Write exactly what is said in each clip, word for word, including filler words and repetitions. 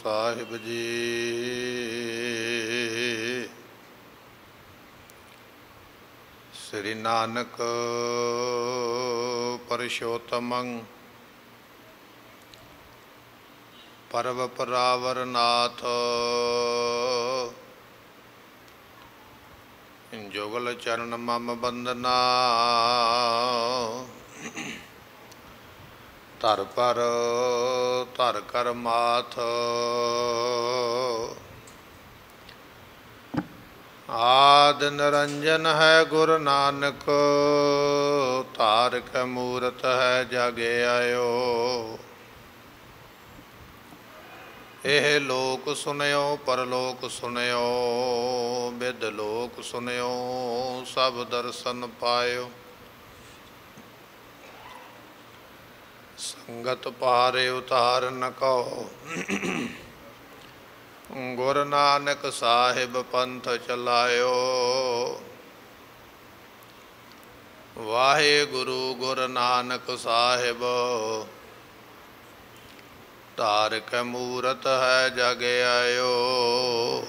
ਸਾਹਿਬ ਜੀ। ਸ੍ਰੀ ਨਾਨਕ ਪਰਸ਼ੋਤਮੰ ਪਰਵ ਪਰਾਵਰ ਨਾਥ ਜੁਗਲ ਚਰਨ ਮਮ ਬੰਦਨਾ ਧਰ ਪਰ ਧਰ ਕਰ ਮਾਥ ਆਦ ਨਿਰੰਜਨ ਹੈ ਗੁਰੂ ਨਾਨਕ ਧਾਰਕ ਮੂਰਤ ਹੈ ਜਗ ਆਇਓ। ਇਹ ਲੋਕ ਸੁਣਿਓ ਪਰਲੋਕ ਸੁਣਿਓ ਬਿਦ ਲੋਕ ਸੁਣਿਓ ਸਭ ਦਰਸ਼ਨ ਪਾਇਓ। ਸੰਗਤ ਪਾਰੇ ਉਤਾਰ ਨ ਕਹੋ ਗੁਰੂ ਨਾਨਕ ਸਾਹਿਬ ਪੰਥ ਚਲਾਇਓ। ਵਾਹਿਗੁਰੂ ਗੁਰੂ ਨਾਨਕ ਸਾਹਿਬ ਧਾਰਕ ਮੂਰਤ ਹੈ ਜਗ ਆਇਓ।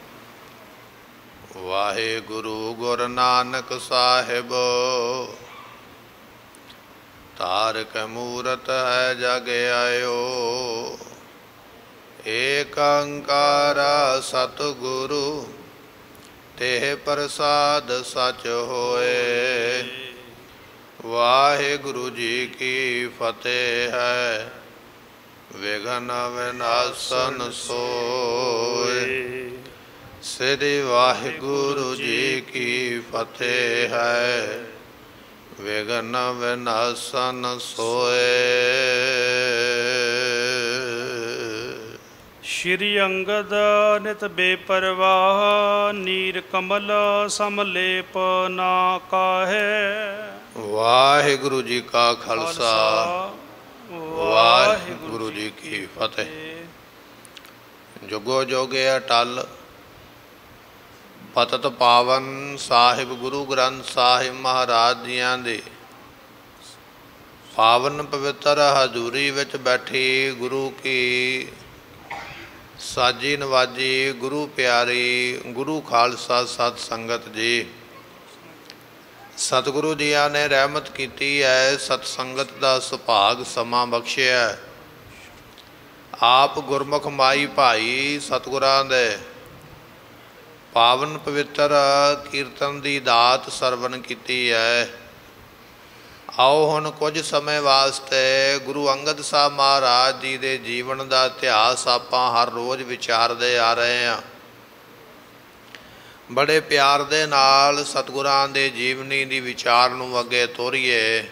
ਵਾਹਿਗੁਰੂ ਗੁਰੂ ਨਾਨਕ ਸਾਹਿਬ ਧਾਰਕ ਮੂਰਤ ਹੈ ਜਗ ਆਇਓ। ਏਕ ਓੰਕਾਰ ਸਤਿਗੁਰੂ ਤੇਹ ਪ੍ਰਸਾਦ ਸਚ ਹੋਏ। ਵਾਹਿਗੁਰੂ ਜੀ ਕੀ ਫਤਿਹ ਹੈ ਵਿਘਨ ਵਿਨਾਸ਼ਨ ਸੋਏ। ਸ੍ਰੀ ਵਾਹਿਗੁਰੂ ਜੀ ਕੀ ਫਤਿਹ ਹੈ ਵਿਘਨ ਵਿਨਾਸ਼ਨ ਸੋਏ। ਸ਼੍ਰੀ ਅੰਗਦ ਨਿਤ ਬੇਪਰਵਾਹ ਨੀਰ ਕਮਲ ਸਮਲੇਪ ਨਾ ਕਾਹੈ। ਵਾਹਿਗੁਰੂ ਜੀ ਕਾ ਖਾਲਸਾ ਵਾਹਿਗੁਰੂ ਜੀ ਕੀ ਫਤਿਹ। ਜੁਗੋ ਜੋਗੇ ਅਟਲ ਪਤਿਤ ਪਾਵਨ ਸਾਹਿਬ ਗੁਰੂ ਗ੍ਰੰਥ ਸਾਹਿਬ ਮਹਾਰਾਜ ਜੀਆਂ ਦੇ ਪਾਵਨ ਪਵਿੱਤਰ ਹਜ਼ੂਰੀ ਵਿੱਚ ਬੈਠੀ ਗੁਰੂ ਕੀ ਸਾਜੀ ਨਵਾਜੀ ਗੁਰੂ ਪਿਆਰੀ ਗੁਰੂ ਖਾਲਸਾ ਸਤ ਸੰਗਤ ਜੀ। ਸਤਿਗੁਰੂ ਜੀਆਂ ਨੇ ਰਹਿਮਤ ਕੀਤੀ ਹੈ, ਸਤ ਸੰਗਤ ਦਾ ਸੁਭਾਗ ਸਮਾਂ ਬਖਸ਼ਿਆ। ਆਪ ਗੁਰਮੁਖ ਮਾਈ ਭਾਈ ਸਤਿਗੁਰਾਂ ਦੇ ਪਾਵਨ ਪਵਿੱਤਰ ਕੀਰਤਨ ਦੀ ਦਾਤ ਸਰਵਣ ਕੀਤੀ ਹੈ। ਆਓ ਹੁਣ ਕੁਝ ਸਮੇਂ ਵਾਸਤੇ ਗੁਰੂ ਅੰਗਦ ਸਾਹਿਬ ਮਹਾਰਾਜ ਜੀ ਦੇ ਜੀਵਨ ਦਾ ਇਤਿਹਾਸ ਆਪਾਂ ਹਰ ਰੋਜ਼ ਵਿਚਾਰਦੇ ਆ ਰਹੇ ਹਾਂ। ਬੜੇ ਪਿਆਰ ਦੇ ਨਾਲ ਸਤਿਗੁਰਾਂ ਦੇ ਜੀਵਨੀ ਦੀ ਵਿਚਾਰ ਨੂੰ ਅੱਗੇ ਤੋਰੀਏ,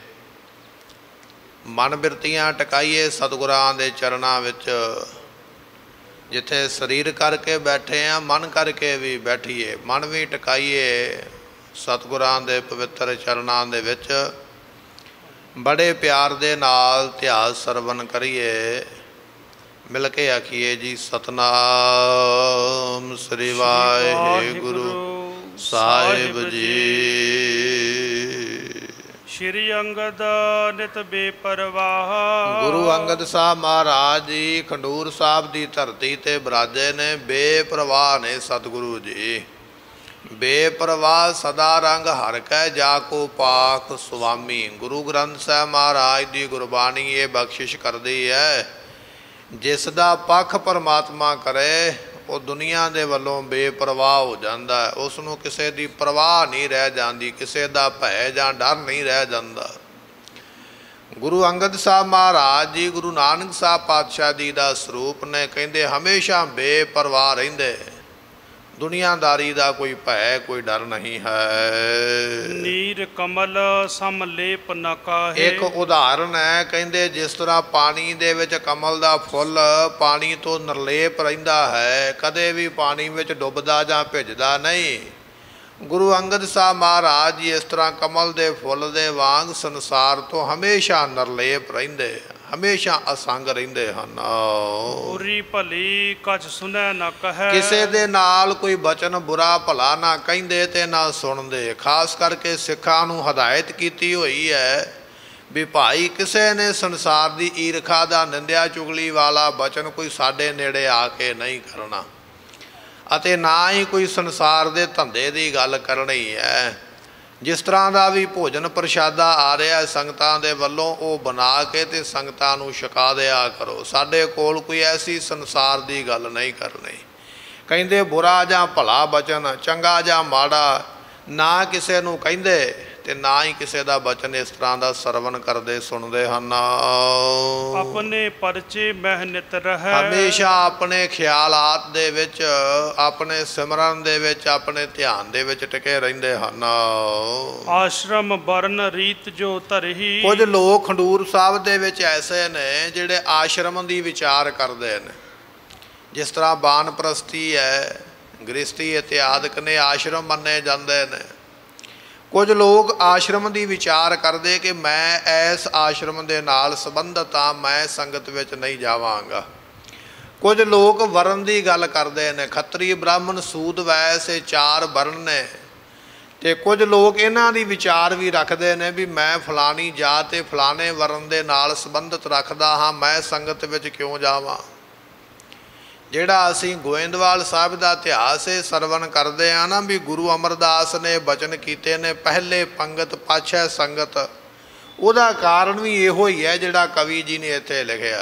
ਮਨ ਬਿਰਤੀਆਂ ਟਿਕਾਈਏ ਸਤਿਗੁਰਾਂ ਦੇ ਚਰਨਾਂ ਵਿੱਚ। ਜਿੱਥੇ ਸਰੀਰ ਕਰਕੇ ਬੈਠੇ ਹਾਂ ਮਨ ਕਰਕੇ ਵੀ ਬੈਠੀਏ, ਮਨ ਵੀ ਟਿਕਾਈਏ ਸਤਿਗੁਰਾਂ ਦੇ ਪਵਿੱਤਰ ਚਰਨਾਂ ਦੇ ਵਿੱਚ। ਬੜੇ ਪਿਆਰ ਦੇ ਨਾਲ ਇਤਿਹਾਸ ਸਰਵਣ ਕਰੀਏ, ਮਿਲ ਕੇ ਆਖੀਏ ਜੀ ਸਤਨਾਮ ਸ੍ਰੀ ਵਾਹਿਗੁਰੂ ਸਾਹਿਬ ਜੀ। ਸ਼੍ਰੀ ਅੰਗਦ ਨਿਤ ਬੇਪਰਵਾਹ ਗੁਰੂ ਅੰਗਦ ਸਾਹਿਬ ਮਹਾਰਾਜ ਜੀ ਖਡੂਰ ਸਾਹਿਬ ਦੀ ਧਰਤੀ ਤੇ ਬਿਰਾਜੇ ਨੇ। ਬੇਪਰਵਾਹ ਨੇ ਸਤਿਗੁਰੂ ਜੀ। ਬੇਪਰਵਾਹ ਸਦਾ ਰੰਗ ਹਰਿ ਕੈ ਜਾ ਕੋ ਪਾਖ ਸੁਆਮੀ। ਗੁਰੂ ਗ੍ਰੰਥ ਸਾਹਿਬ ਮਹਾਰਾਜ ਦੀ ਗੁਰਬਾਣੀ ਇਹ ਬਖਸ਼ਿਸ਼ ਕਰਦੀ ਹੈ, ਜਿਸ ਦਾ ਪੱਖ ਪਰਮਾਤਮਾ ਕਰੇ ਉਹ ਦੁਨੀਆ ਦੇ ਵੱਲੋਂ ਬੇਪਰਵਾਹ ਹੋ ਜਾਂਦਾ ਹੈ। ਉਸ ਨੂੰ ਕਿਸੇ ਦੀ ਪਰਵਾਹ ਨਹੀਂ ਰਹਿ ਜਾਂਦੀ, ਕਿਸੇ ਦਾ ਭੈ ਜਾਂ ਡਰ ਨਹੀਂ ਰਹਿ ਜਾਂਦਾ। ਗੁਰੂ ਅੰਗਦ ਸਾਹਿਬ ਮਹਾਰਾਜ ਜੀ ਗੁਰੂ ਨਾਨਕ ਸਾਹਿਬ ਪਾਤਸ਼ਾਹ ਜੀ ਦਾ ਸਰੂਪ ਨੇ। ਕਹਿੰਦੇ ਹਮੇਸ਼ਾ ਬੇਪਰਵਾਹ ਰਹਿੰਦੇ, ਦੁਨੀਆਦਾਰੀ ਦਾ ਕੋਈ ਭੈ ਕੋਈ ਡਰ ਨਹੀਂ ਹੈ। ਨੀਰ ਕਮਲ ਸਮਲੇਪ ਨ ਕਾਹੇ। ਇੱਕ ਉਦਾਹਰਨ ਹੈ, ਕਹਿੰਦੇ ਜਿਸ ਤਰ੍ਹਾਂ ਪਾਣੀ ਦੇ ਵਿੱਚ ਕਮਲ ਦਾ ਫੁੱਲ ਪਾਣੀ ਤੋਂ ਨਿਰਲੇਪ ਰਹਿੰਦਾ ਹੈ, ਕਦੇ ਵੀ ਪਾਣੀ ਵਿੱਚ ਡੁੱਬਦਾ ਜਾਂ ਭਿੱਜਦਾ ਨਹੀਂ। ਗੁਰੂ ਅੰਗਦ ਸਾਹਿਬ ਮਹਾਰਾਜ ਜੀ ਇਸ ਤਰ੍ਹਾਂ ਕਮਲ ਦੇ ਫੁੱਲ ਦੇ ਵਾਂਗ ਸੰਸਾਰ ਤੋਂ ਹਮੇਸ਼ਾ ਨਿਰਲੇਪ ਰਹਿੰਦੇ, ਹਮੇਸ਼ਾ ਅਸੰਗ ਰਹਿੰਦੇ ਹਨ। ਬੁਰੀ ਭਲੀ ਕਛ ਸੁਣੈ ਨਾ ਕਹੈ। ਕਿਸੇ ਦੇ ਨਾਲ ਕੋਈ ਬਚਨ ਬੁਰਾ ਭਲਾ ਨਾ ਕਹਿੰਦੇ ਤੇ ਨਾ ਸੁਣਦੇ। ਖਾਸ ਕਰਕੇ ਸਿੱਖਾਂ ਨੂੰ ਹਦਾਇਤ ਕੀਤੀ ਹੋਈ ਹੈ ਵੀ ਭਾਈ ਕਿਸੇ ਨੇ ਸੰਸਾਰ ਦੀ ਈਰਖਾ ਦਾ, ਨਿੰਦਿਆ ਚੁਗਲੀ ਵਾਲਾ ਬਚਨ ਕੋਈ ਸਾਡੇ ਨੇੜੇ ਆ ਕੇ ਨਹੀਂ ਕਰਨਾ, ਅਤੇ ਨਾ ਹੀ ਕੋਈ ਸੰਸਾਰ ਦੇ ਧੰਦੇ ਦੀ ਗੱਲ ਕਰਨੀ ਹੈ। ਜਿਸ ਤਰ੍ਹਾਂ ਦਾ ਵੀ ਭੋਜਨ ਪ੍ਰਸ਼ਾਦਾ ਆ ਰਿਹਾ ਸੰਗਤਾਂ ਦੇ ਵੱਲੋਂ, ਉਹ ਬਣਾ ਕੇ ਤੇ ਸੰਗਤਾਂ ਨੂੰ ਛਕਾ ਦਿਆ ਕਰੋ। ਸਾਡੇ ਕੋਲ ਕੋਈ ਐਸੀ ਸੰਸਾਰ ਦੀ ਗੱਲ ਨਹੀਂ ਕਰਨੀ। ਕਹਿੰਦੇ ਬੁਰਾ ਜਾਂ ਭਲਾ ਬਚਨ, ਚੰਗਾ ਜਾਂ ਮਾੜਾ, ਨਾ ਕਿਸੇ ਨੂੰ ਕਹਿੰਦੇ ਤੇ ਨਾ ਹੀ ਕਿਸੇ ਦਾ ਬਚਨ ਇਸ ਤਰ੍ਹਾਂ ਦਾ ਸਰਵਣ ਕਰਦੇ ਸੁਣਦੇ ਹਨ। ਆਪਣੇ ਪਰਚੇ ਮਹਿ ਨਿਤ ਰਹੈ, ਹਮੇਸ਼ਾ ਆਪਣੇ ਖਿਆਲਾਤ ਦੇ ਵਿੱਚ, ਆਪਣੇ ਸਿਮਰਨ ਦੇ ਵਿੱਚ, ਆਪਣੇ ਧਿਆਨ ਦੇ ਵਿੱਚ ਟਿਕੇ ਰਹਿੰਦੇ ਹਨ। ਆਸ਼ਰਮ ਵਰਨ ਰੀਤ ਜੋ ਧਰਹੀ, ਕੁਝ ਲੋਕ ਖਡੂਰ ਸਾਹਿਬ ਦੇ ਵਿੱਚ ਐਸੇ ਨੇ ਜਿਹੜੇ ਆਸ਼ਰਮ ਦੀ ਵਿਚਾਰ ਕਰਦੇ ਨੇ। ਜਿਸ ਤਰ੍ਹਾਂ ਬਾਨਪ੍ਰਸਤੀ ਹੈ, ਗ੍ਰਸਤੀ ਇਤਿਆਦਿਕ ਨੇ ਆਸ਼ਰਮ ਮੰਨੇ ਜਾਂਦੇ ਨੇ। ਕੁਝ ਲੋਕ ਆਸ਼ਰਮ ਦੀ ਵਿਚਾਰ ਕਰਦੇ ਕਿ ਮੈਂ ਇਸ ਆਸ਼ਰਮ ਦੇ ਨਾਲ ਸੰਬੰਧਿਤ ਹਾਂ, ਮੈਂ ਸੰਗਤ ਵਿੱਚ ਨਹੀਂ ਜਾਵਾਂਗਾ। ਕੁਝ ਲੋਕ ਵਰਨ ਦੀ ਗੱਲ ਕਰਦੇ ਨੇ, ਖੱਤਰੀ ਬ੍ਰਾਹਮਣ ਸੂਦ ਵੈਸ ਇਹ ਚਾਰ ਵਰਨ ਨੇ। ਅਤੇ ਕੁਝ ਲੋਕ ਇਹਨਾਂ ਦੀ ਵਿਚਾਰ ਵੀ ਰੱਖਦੇ ਨੇ ਵੀ ਮੈਂ ਫਲਾਣੀ ਜਾਤ ਤੇ ਫਲਾਣੇ ਵਰਨ ਦੇ ਨਾਲ ਸੰਬੰਧਿਤ ਰੱਖਦਾ ਹਾਂ, ਮੈਂ ਸੰਗਤ ਵਿੱਚ ਕਿਉਂ ਜਾਵਾਂ। ਜਿਹੜਾ ਅਸੀਂ ਗੋਇੰਦਵਾਲ ਸਾਹਿਬ ਦਾ ਇਤਿਹਾਸ ਇਹ ਸਰਵਣ ਕਰਦੇ ਹਾਂ ਨਾ, ਵੀ ਗੁਰੂ ਅਮਰਦਾਸ ਨੇ ਬਚਨ ਕੀਤੇ ਨੇ ਪਹਿਲੇ ਪੰਗਤ ਪਾਛੈ ਸੰਗਤ, ਉਹਦਾ ਕਾਰਨ ਵੀ ਇਹੋ ਹੀ ਹੈ ਜਿਹੜਾ ਕਵੀ ਜੀ ਨੇ ਇੱਥੇ ਲਿਖਿਆ।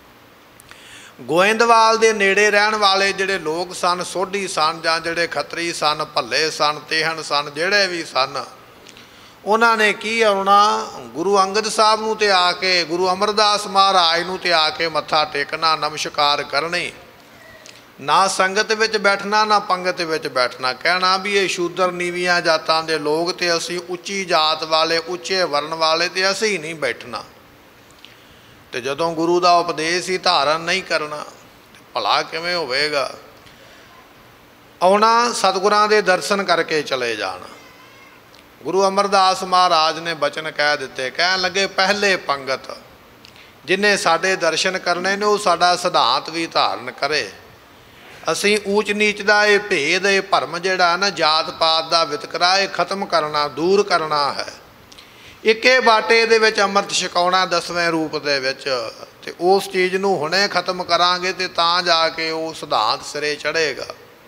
ਗੋਇੰਦਵਾਲ ਦੇ ਨੇੜੇ ਰਹਿਣ ਵਾਲੇ ਜਿਹੜੇ ਲੋਕ ਸਨ, ਸੋਢੀ ਸਨ ਜਾਂ ਜਿਹੜੇ ਖੱਤਰੀ ਸਨ, ਭੱਲੇ ਸਨ, ਤੇਹਣ ਸਨ, ਜਿਹੜੇ ਵੀ ਸਨ, ਉਹਨਾਂ ਨੇ ਕੀ ਆਉਣਾ, ਗੁਰੂ ਅੰਗਦ ਸਾਹਿਬ ਨੂੰ ਤੇ ਆ ਕੇ, ਗੁਰੂ ਅਮਰਦਾਸ ਮਹਾਰਾਜ ਨੂੰ ਤੇ ਆ ਕੇ ਮੱਥਾ ਟੇਕਣਾ, ਨਮਸਕਾਰ ਕਰਨੀ। ਨਾ ਸੰਗਤ ਵਿੱਚ ਬੈਠਣਾ, ਨਾ ਪੰਗਤ ਵਿੱਚ ਬੈਠਣਾ। ਕਹਿਣਾ ਵੀ ਇਹ ਸ਼ੂਦਰ ਨੀਵੀਆਂ ਜਾਤਾਂ ਦੇ ਲੋਕ ਤੇ ਅਸੀਂ ਉੱਚੀ ਜਾਤ ਵਾਲੇ, ਉੱਚੇ ਵਰਨ ਵਾਲੇ ਤੇ ਅਸੀਂ ਨਹੀਂ ਬੈਠਣਾ। ਤੇ ਜਦੋਂ ਗੁਰੂ ਦਾ ਉਪਦੇਸ਼ ਹੀ ਧਾਰਨ ਨਹੀਂ ਕਰਨਾ, ਭਲਾ ਕਿਵੇਂ ਹੋਵੇਗਾ। ਆਉਣਾ, ਸਤਿਗੁਰਾਂ ਦੇ ਦਰਸ਼ਨ ਕਰਕੇ ਚਲੇ ਜਾਣਾ। ਗੁਰੂ ਅਮਰਦਾਸ ਮਹਾਰਾਜ ਨੇ ਬਚਨ ਕਹਿ ਦਿੱਤੇ, ਕਹਿਣ ਲੱਗੇ ਪਹਿਲੇ ਪੰਗਤ ਜਿਹਨੇ ਸਾਡੇ ਦਰਸ਼ਨ ਕਰਨੇ ਨੇ ਉਹ ਸਾਡਾ ਸਿਧਾਂਤ ਵੀ ਧਾਰਨ ਕਰੇ। ਅਸੀਂ ਊਚ ਨੀਚ ਦਾ ਇਹ ਭੇਦ, ਇਹ ਭਰਮ ਜਿਹੜਾ ਨਾ ਜਾਤ ਪਾਤ ਦਾ ਵਿਤਕਰਾ, ਇਹ ਖਤਮ ਕਰਨਾ, ਦੂਰ ਕਰਨਾ ਹੈ। ਇੱਕੇ ਬਾਟੇ ਦੇ ਵਿੱਚ ਅੰਮ੍ਰਿਤ ਛਕਾਉਣਾ ਦਸਵੇਂ ਰੂਪ ਦੇ ਵਿੱਚ, ਤੇ ਉਸ ਚੀਜ਼ ਨੂੰ ਹੁਣੇ ਖਤਮ ਕਰਾਂਗੇ ਤੇ ਤਾਂ ਜਾ ਕੇ ਉਹ ਸਿਧਾਂਤ ਸਿਰੇ ਚੜ੍ਹੇਗਾ।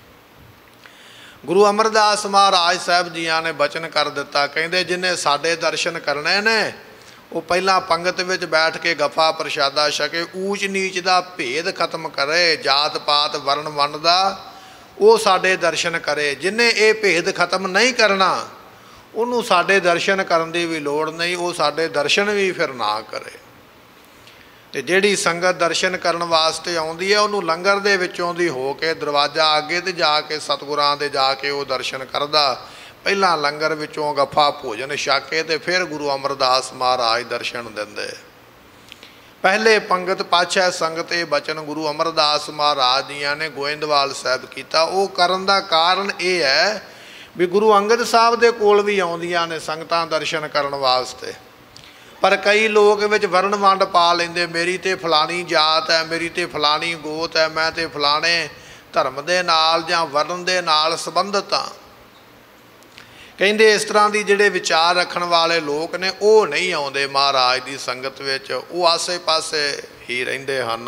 ਗੁਰੂ ਅਮਰਦਾਸ ਮਹਾਰਾਜ ਸਾਹਿਬ ਜੀਆਂ ਨੇ ਬਚਨ ਕਰ ਦਿੱਤਾ, ਕਹਿੰਦੇ ਜਿਹਨੇ ਸਾਡੇ ਦਰਸ਼ਨ ਕਰਨੇ ਨੇ ਉਹ ਪਹਿਲਾਂ ਪੰਗਤ ਵਿੱਚ ਬੈਠ ਕੇ ਗੱਫਾ ਪ੍ਰਸ਼ਾਦਾ ਛਕੇ, ਊਚ ਨੀਚ ਦਾ ਭੇਦ ਖਤਮ ਕਰੇ, ਜਾਤ ਪਾਤ ਵਰਨ ਵੰਡ ਦਾ, ਉਹ ਸਾਡੇ ਦਰਸ਼ਨ ਕਰੇ। ਜਿਹਨੇ ਇਹ ਭੇਦ ਖਤਮ ਨਹੀਂ ਕਰਨਾ ਉਹਨੂੰ ਸਾਡੇ ਦਰਸ਼ਨ ਕਰਨ ਦੀ ਵੀ ਲੋੜ ਨਹੀਂ, ਉਹ ਸਾਡੇ ਦਰਸ਼ਨ ਵੀ ਫਿਰ ਨਾ ਕਰੇ। ਅਤੇ ਜਿਹੜੀ ਸੰਗਤ ਦਰਸ਼ਨ ਕਰਨ ਵਾਸਤੇ ਆਉਂਦੀ ਹੈ ਉਹਨੂੰ ਲੰਗਰ ਦੇ ਵਿੱਚੋਂ ਦੀ ਹੋ ਕੇ ਦਰਵਾਜ਼ਾ ਅੱਗੇ ਤੇ ਜਾ ਕੇ ਸਤਿਗੁਰਾਂ ਦੇ ਜਾ ਕੇ ਉਹ ਦਰਸ਼ਨ ਕਰਦਾ। ਪਹਿਲਾਂ ਲੰਗਰ ਵਿੱਚੋਂ ਗੱਫਾ ਭੋਜਨ ਛਕ ਕੇ ਤੇ ਫਿਰ ਗੁਰੂ ਅਮਰਦਾਸ ਮਹਾਰਾਜ ਦਰਸ਼ਨ ਦਿੰਦੇ। ਪਹਿਲੇ ਪੰਗਤ ਪਾਛੈ ਸੰਗਤ, ਇਹ ਬਚਨ ਗੁਰੂ ਅਮਰਦਾਸ ਮਹਾਰਾਜ ਜੀਆਂ ਨੇ ਗੋਇੰਦਵਾਲ ਸਾਹਿਬ ਕੀਤਾ। ਉਹ ਕਰਨ ਦਾ ਕਾਰਨ ਇਹ ਹੈ ਵੀ ਗੁਰੂ ਅੰਗਦ ਸਾਹਿਬ ਦੇ ਕੋਲ ਵੀ ਆਉਂਦੀਆਂ ਨੇ ਸੰਗਤਾਂ ਦਰਸ਼ਨ ਕਰਨ ਵਾਸਤੇ, ਪਰ ਕਈ ਲੋਕ ਵਿੱਚ ਵਰਨ ਵੰਡ ਪਾ ਲੈਂਦੇ, ਮੇਰੀ ਤੇ ਫਲਾਣੀ ਜਾਤ ਹੈ, ਮੇਰੀ ਤੇ ਫਲਾਣੀ ਗੋਤ ਹੈ, ਮੈਂ ਤੇ ਫਲਾਣੇ ਧਰਮ ਦੇ ਨਾਲ ਜਾਂ ਵਰਨ ਦੇ ਨਾਲ ਸੰਬੰਧਿਤ ਹਾਂ। ਕਹਿੰਦੇ ਇਸ ਤਰ੍ਹਾਂ ਦੀ ਜਿਹੜੇ ਵਿਚਾਰ ਰੱਖਣ ਵਾਲੇ ਲੋਕ ਨੇ ਉਹ ਨਹੀਂ ਆਉਂਦੇ ਮਹਾਰਾਜ ਦੀ ਸੰਗਤ ਵਿੱਚ, ਉਹ ਆਸੇ ਪਾਸੇ ਹੀ ਰਹਿੰਦੇ ਹਨ।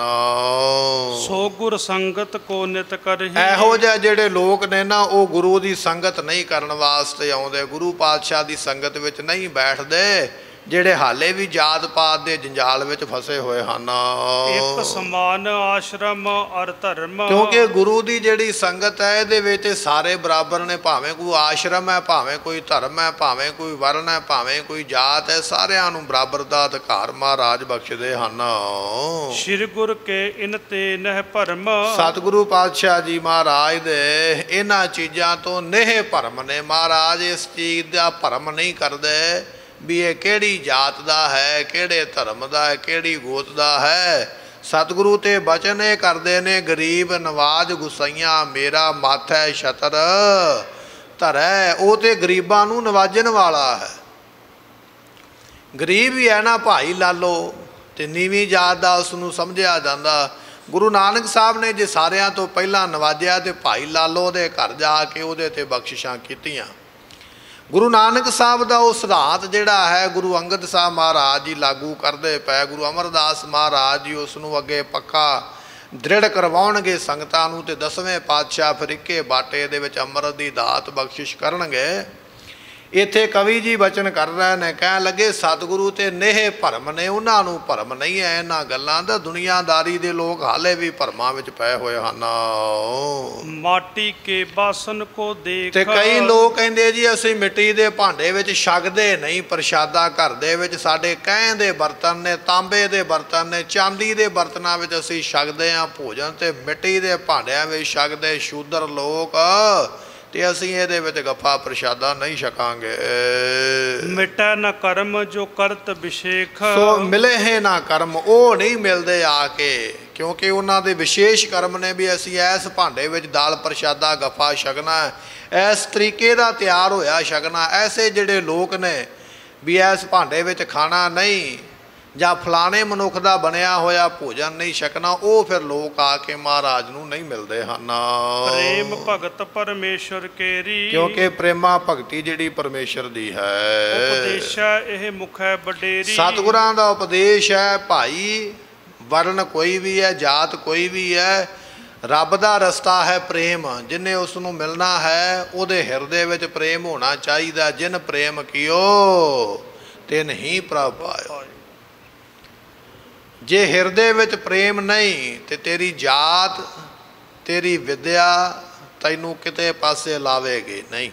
ਸੋ ਗੁਰ ਸੰਗਤ ਕੋ ਨਿਤ ਕਰਹੀ, ਇਹੋ ਜਿਹੇ ਜਿਹੜੇ ਲੋਕ ਨੇ ਨਾ ਉਹ ਗੁਰੂ ਦੀ ਸੰਗਤ ਨਹੀਂ ਕਰਨ ਵਾਸਤੇ ਆਉਂਦੇ, ਗੁਰੂ ਪਾਤਸ਼ਾਹ ਦੀ ਸੰਗਤ ਵਿੱਚ ਨਹੀਂ ਬੈਠਦੇ, ਜਿਹੜੇ ਹਾਲੇ ਵੀ ਜਾਤ ਪਾਤ ਦੇ ਜੰਜਾਲ ਵਿੱਚ ਫਸੇ ਹੋਏ ਹਨ। ਇੱਕ ਸਮਾਨ ਆਸ਼ਰਮ ਅਰ ਧਰਮ, ਕਿਉਂਕਿ ਗੁਰੂ ਦੀ ਜਿਹੜੀ ਸੰਗਤ ਹੈ ਇਹਦੇ ਵਿੱਚ ਸਾਰੇ ਬਰਾਬਰ ਨੇ, ਭਾਵੇਂ ਕੋਈ ਆਸ਼ਰਮ ਹੈ, ਭਾਵੇਂ ਕੋਈ ਧਰਮ ਹੈ, ਭਾਵੇਂ ਕੋਈ ਵਰਨ ਹੈ, ਭਾਵੇਂ ਕੋਈ ਜਾਤ ਹੈ, ਸਾਰਿਆਂ ਨੂੰ ਬਰਾਬਰ ਦਾ ਅਧਿਕਾਰ ਮਹਾਰਾਜ ਬਖਸ਼ਦੇ ਹਨ। ਸ਼੍ਰੀ ਗੁਰ ਕੇ ਇਨ ਤੇ ਨਹਿ ਭਰਮ, ਸਤਿਗੁਰੂ ਪਾਤਸ਼ਾਹ ਜੀ ਮਹਾਰਾਜ ਦੇ ਇਹਨਾਂ ਚੀਜ਼ਾਂ ਤੋਂ ਨੇਹ ਭਰਮ ਨੇ। ਮਹਾਰਾਜ ਇਸ ਚੀਜ਼ ਦਾ ਭਰਮ ਨਹੀਂ ਕਰਦੇ ਵੀ ਇਹ ਕਿਹੜੀ ਜਾਤ ਦਾ ਹੈ, ਕਿਹੜੇ ਧਰਮ ਦਾ ਹੈ, ਕਿਹੜੀ ਗੋਤ ਦਾ ਹੈ। ਸਤਿਗੁਰੂ ਤੇ ਬਚਨ ਇਹ ਕਰਦੇ ਨੇ, ਗਰੀਬ ਨਵਾਜ ਗੁਸਾਈਆਂ ਮੇਰਾ ਮਾਥੈ ਛਤਰ ਧਰੈ। ਉਹ ਤੇ ਗਰੀਬਾਂ ਨੂੰ ਨਵਾਜਣ ਵਾਲਾ ਹੈ। ਗਰੀਬ ਹੀ ਹੈ ਨਾ ਭਾਈ ਲਾਲੋ, ਤੇ ਨੀਵੀਂ ਜਾਤ ਦਾ ਉਸ ਨੂੰ ਸਮਝਿਆ ਜਾਂਦਾ। ਗੁਰੂ ਨਾਨਕ ਸਾਹਿਬ ਨੇ ਜੇ ਸਾਰਿਆਂ ਤੋਂ ਪਹਿਲਾਂ ਨਵਾਜਿਆ ਤੇ ਭਾਈ ਲਾਲੋ ਦੇ ਘਰ ਜਾ ਕੇ ਉਹਦੇ ਤੇ ਬਖਸ਼ਿਸ਼ਾਂ ਕੀਤੀਆਂ। ਗੁਰੂ ਨਾਨਕ ਸਾਹਿਬ ਦਾ ਉਹ ਸਿਧਾਂਤ ਜਿਹੜਾ ਹੈ ਗੁਰੂ ਅੰਗਦ ਸਾਹਿਬ ਮਹਾਰਾਜ ਜੀ ਲਾਗੂ ਕਰਦੇ ਪਏ। ਗੁਰੂ ਅਮਰਦਾਸ ਮਹਾਰਾਜ ਜੀ ਉਸ ਨੂੰ ਅੱਗੇ ਪੱਕਾ ਦ੍ਰਿੜ ਕਰਵਾਉਣਗੇ ਸੰਗਤਾਂ ਨੂੰ, ਅਤੇ ਦਸਵੇਂ ਪਾਤਸ਼ਾਹ ਫਿਰ ਇੱਕੇ ਬਾਟੇ ਦੇ ਵਿੱਚ ਅੰਮ੍ਰਿਤ ਦੀ ਦਾਤ ਬਖਸ਼ਿਸ਼ ਕਰਨਗੇ। ਇੱਥੇ ਕਵੀ ਜੀ ਬਚਨ ਕਰ ਰਹੇ ਨੇ, ਕਹਿਣ ਲੱਗੇ ਸਤਿਗੁਰੂ ਤੇ ਨੇਹ ਭਰਮ ਨੇ, ਉਹਨਾਂ ਨੂੰ ਭਰਮ ਨਹੀਂ ਹੈ ਇਹਨਾਂ ਗੱਲਾਂ ਦਾ। ਦੁਨੀਆਦਾਰੀ ਦੇ ਲੋਕ ਹਾਲੇ ਵੀ ਭਰਮਾਂ ਵਿੱਚ ਪਏ ਹੋਏ ਹਨ। ਮਾਟੀ ਕੇ ਬਾਸਨ ਕੋ ਦੇਖ, ਤੇ ਕਈ ਲੋਕ ਕਹਿੰਦੇ ਜੀ ਅਸੀਂ ਮਿੱਟੀ ਦੇ ਭਾਂਡੇ ਵਿੱਚ ਛਕਦੇ ਨਹੀਂ ਪ੍ਰਸ਼ਾਦਾ, ਘਰ ਦੇ ਵਿੱਚ ਸਾਡੇ ਕਹਿਣ ਦੇ ਬਰਤਨ ਨੇ, ਤਾਂਬੇ ਦੇ ਬਰਤਨ ਨੇ, ਚਾਂਦੀ ਦੇ ਬਰਤਨਾਂ ਵਿੱਚ ਅਸੀਂ ਛਕਦੇ ਹਾਂ ਭੋਜਨ, ਤੇ ਮਿੱਟੀ ਦੇ ਭਾਂਡਿਆਂ ਵਿੱਚ ਛਕਦੇ ਸ਼ੂਦਰ ਲੋਕ, ਤੇ ਅਸੀਂ ਇਹਦੇ ਵਿੱਚ ਗੱਫਾ ਪ੍ਰਸ਼ਾਦਾ ਨਹੀਂ ਛਕਾਂਗੇ। ਮਿਟੈ ਨਾ ਕਰਮ ਜੋ ਕਰਤ ਵਿਸ਼ੇਖ, ਸੋ ਮਿਲੇ ਹੈ ਨਾ ਕਰਮ, ਉਹ ਨਹੀਂ ਮਿਲਦੇ ਆ ਕੇ, ਕਿਉਂਕਿ ਉਹਨਾਂ ਦੇ ਵਿਸ਼ੇਸ਼ ਕਰਮ ਨੇ ਵੀ ਅਸੀਂ ਇਸ ਭਾਂਡੇ ਵਿੱਚ ਦਾਲ ਪ੍ਰਸ਼ਾਦਾ ਗੱਫਾ ਛਕਣਾ, ਇਸ ਤਰੀਕੇ ਦਾ ਤਿਆਰ ਹੋਇਆ ਛਕਣਾ। ਐਸੇ ਜਿਹੜੇ ਲੋਕ ਨੇ ਵੀ ਇਸ ਭਾਂਡੇ ਵਿੱਚ ਖਾਣਾ ਨਹੀਂ, ਜਾਂ ਫਲਾਣੇ ਮਨੁੱਖ ਦਾ ਬਣਿਆ ਹੋਇਆ ਭੋਜਨ ਨਹੀਂ ਛਕਣਾ, ਉਹ ਫਿਰ ਲੋਕ ਆ ਕੇ ਮਹਾਰਾਜ ਨੂੰ ਨਹੀਂ ਮਿਲਦੇ ਹਨ। ਪ੍ਰੇਮ ਭਗਤ ਪਰਮੇਸ਼ਰ ਕੇਰੀ, ਕਿਉਂਕਿ ਪ੍ਰੇਮਾ ਭਗਤੀ ਜਿਹੜੀ ਪਰਮੇਸ਼ਰ ਦੀ ਹੈ। ਉਪਦੇਸ਼ ਇਹ ਮੁਖ ਹੈ ਵਡੇਰੀ, ਸਤਿਗੁਰਾਂ ਦਾ ਉਪਦੇਸ਼ ਹੈ ਭਾਈ, ਵਰਨ ਕੋਈ ਵੀ ਹੈ, ਜਾਤ ਕੋਈ ਵੀ ਹੈ, ਰੱਬ ਦਾ ਰਸਤਾ ਹੈ ਪ੍ਰੇਮ। ਜਿਹਨੇ ਉਸ ਨੂੰ ਮਿਲਣਾ ਹੈ ਉਹਦੇ ਹਿਰਦੇ ਵਿੱਚ ਪ੍ਰੇਮ ਹੋਣਾ ਚਾਹੀਦਾ। ਜਿਨ ਪ੍ਰੇਮ ਕੀਓ ਤਿਨ ਹੀ ਪ੍ਰਭ ਪਾਇਓ। ਜੇ ਹਿਰਦੇ ਵਿੱਚ ਪ੍ਰੇਮ ਨਹੀਂ ਤੇ ਤੇਰੀ ਜਾਤ, ਤੇਰੀ ਵਿਦਿਆ ਤੈਨੂੰ ਕਿਤੇ ਪਾਸੇ ਲਾਵੇਗੀ ਨਹੀਂ।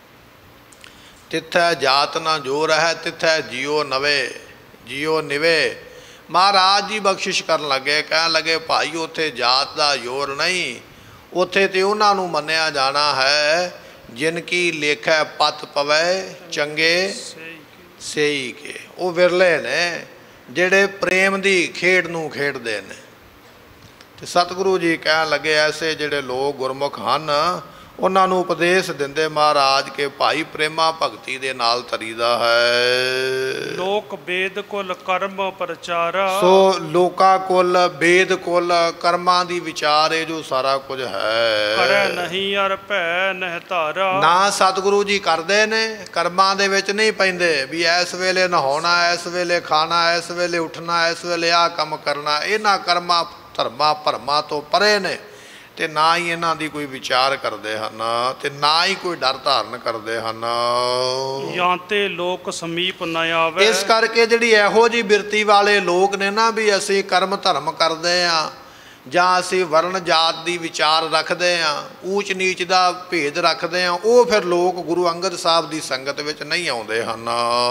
ਤਿੱਥੈ ਜਾਤ ਨਾ ਜੋ ਰਹਿ, ਤਿੱਥੈ ਜਿਉ ਨਵੇ ਜਿਉ ਨਿਵੇ। ਮਹਾਰਾਜ ਜੀ ਬਖਸ਼ਿਸ਼ ਕਰਨ ਲੱਗੇ, ਕਹਿਣ ਲੱਗੇ ਭਾਈ ਉੱਥੇ ਜਾਤ ਦਾ ਜ਼ੋਰ ਨਹੀਂ, ਉੱਥੇ ਤੇ ਉਹਨਾਂ ਨੂੰ ਮੰਨਿਆ ਜਾਣਾ ਹੈ ਜਿਨ ਕੀ ਲੇਖੈ ਪਤ ਪਵੈ ਚੰਗੇ ਸੇਈ ਕੇ। ਉਹ ਵਿਰਲੇ ਨੇ ਜਿਹੜੇ ਪ੍ਰੇਮ ਦੀ ਖੇਡ ਨੂੰ ਖੇਡਦੇ ਨੇ। ਤੇ ਸਤਿਗੁਰੂ ਜੀ ਕਹਿਣ ਲੱਗੇ ਐਸੇ ਜਿਹੜੇ ਲੋਕ ਗੁਰਮੁਖ ਹਨ ਉਹਨਾਂ ਨੂੰ ਉਪਦੇਸ਼ ਦਿੰਦੇ ਮਹਾਰਾਜ ਕੇ ਭਾਈ ਪ੍ਰੇਮਾ ਭਗਤੀ ਦੇ ਨਾਲ ਤਰੀਦਾ ਹੈ। ਲੋਕ ਵੇਦ ਕੁਲ ਕਰਮ ਪ੍ਰਚਾਰਾ, ਸੋ ਲੋਕਾਂ ਕੁਲ ਵੇਦ ਕੁਲ ਕਰਮਾਂ ਦੀ ਵਿਚਾਰ ਇਹ ਜੋ ਸਾਰਾ ਕੁਝ ਹੈ। ਕਰੈ ਨਹੀਂ ਅਰ ਭੈ ਨਹਿ ਧਾਰਾ, ਨਾ ਸਤਿਗੁਰੂ ਜੀ ਕਰਦੇ ਨੇ, ਕਰਮਾਂ ਦੇ ਵਿੱਚ ਨਹੀਂ ਪੈਂਦੇ ਵੀ ਇਸ ਵੇਲੇ ਨਹਾਉਣਾ, ਇਸ ਵੇਲੇ ਖਾਣਾ, ਇਸ ਵੇਲੇ ਉੱਠਣਾ, ਇਸ ਵੇਲੇ ਆਹ ਕੰਮ ਕਰਨਾ। ਇਹਨਾਂ ਕਰਮਾਂ ਧਰਮਾਂ ਭਰਮਾਂ ਤੋਂ ਪਰੇ ਨੇ, ਤੇ ਨਾ ਹੀ ਇਹਨਾਂ ਦੀ ਕੋਈ ਵਿਚਾਰ ਕਰਦੇ ਹਨ, ਤੇ ਨਾ ਹੀ ਕੋਈ ਡਰ ਧਾਰਨ ਕਰਦੇ ਹਨ। ਜਾਂ ਤੇ ਲੋਕ ਸਮੀਪ ਨਾ ਆਵੇ, ਇਸ ਕਰਕੇ ਜਿਹੜੀ ਇਹੋ ਜਿਹੀ ਬਿਰਤੀ ਵਾਲੇ ਲੋਕ ਨੇ ਨਾ ਵੀ ਅਸੀਂ ਕਰਮ ਧਰਮ ਕਰਦੇ ਹਾਂ, ਜਾਂ ਅਸੀਂ ਵਰਨ ਜਾਤ ਦੀ ਵਿਚਾਰ ਰੱਖਦੇ ਹਾਂ, ਊਚ ਨੀਚ ਦਾ ਭੇਦ ਰੱਖਦੇ ਹਾਂ, ਉਹ ਫਿਰ ਲੋਕ ਗੁਰੂ ਅੰਗਦ ਸਾਹਿਬ ਦੀ ਸੰਗਤ ਵਿੱਚ ਨਹੀਂ ਆਉਂਦੇ ਹਨ।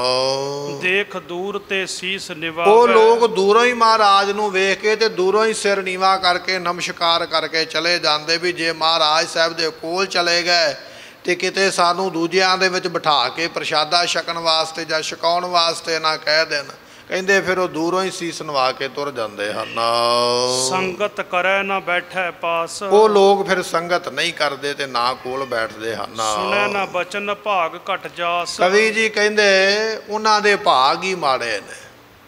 ਦੇਖ ਦੂਰ ਤੇ ਸੀਸ ਨਿਵਾਵੇ, ਉਹ ਲੋਕ ਦੂਰੋਂ ਹੀ ਮਹਾਰਾਜ ਨੂੰ ਵੇਖ ਕੇ ਤੇ ਦੂਰੋਂ ਹੀ ਸਿਰ ਨੀਵਾ ਕਰਕੇ ਨਮਸਕਾਰ ਕਰਕੇ ਚਲੇ ਜਾਂਦੇ ਵੀ ਜੇ ਮਹਾਰਾਜ ਸਾਹਿਬ ਦੇ ਕੋਲ ਚਲੇ ਗਏ ਤੇ ਕਿਤੇ ਸਾਨੂੰ ਦੂਜਿਆਂ ਦੇ ਵਿੱਚ ਬਿਠਾ ਕੇ ਪ੍ਰਸ਼ਾਦਾ ਛਕਣ ਵਾਸਤੇ ਜਾਂ ਛਕਾਉਣ ਵਾਸਤੇ ਨਾ ਕਹਿ ਦੇਣ। ਕਹਿੰਦੇ ਫਿਰ ਉਹ ਦੂਰੋਂ ਹੀ ਸੀਸ ਨਵਾ ਕੇ ਤੁਰ ਜਾਂਦੇ ਹਨ। ਸੰਗਤ ਕਰੈ ਨਾ ਬੈਠੈ ਪਾਸ, ਉਹ ਲੋਕ ਫਿਰ ਸੰਗਤ ਨਹੀਂ ਕਰਦੇ ਤੇ ਨਾ ਕੋਲ ਬੈਠਦੇ ਹਨ। ਸੁਣੈ ਨਾ ਬਚਨ ਭਾਗ ਘਟ ਜਾਸ, ਕਵੀ ਜੀ ਕਹਿੰਦੇ ਉਹਨਾਂ ਦੇ ਭਾਗ ਹੀ ਮਾੜੇ ਨੇ।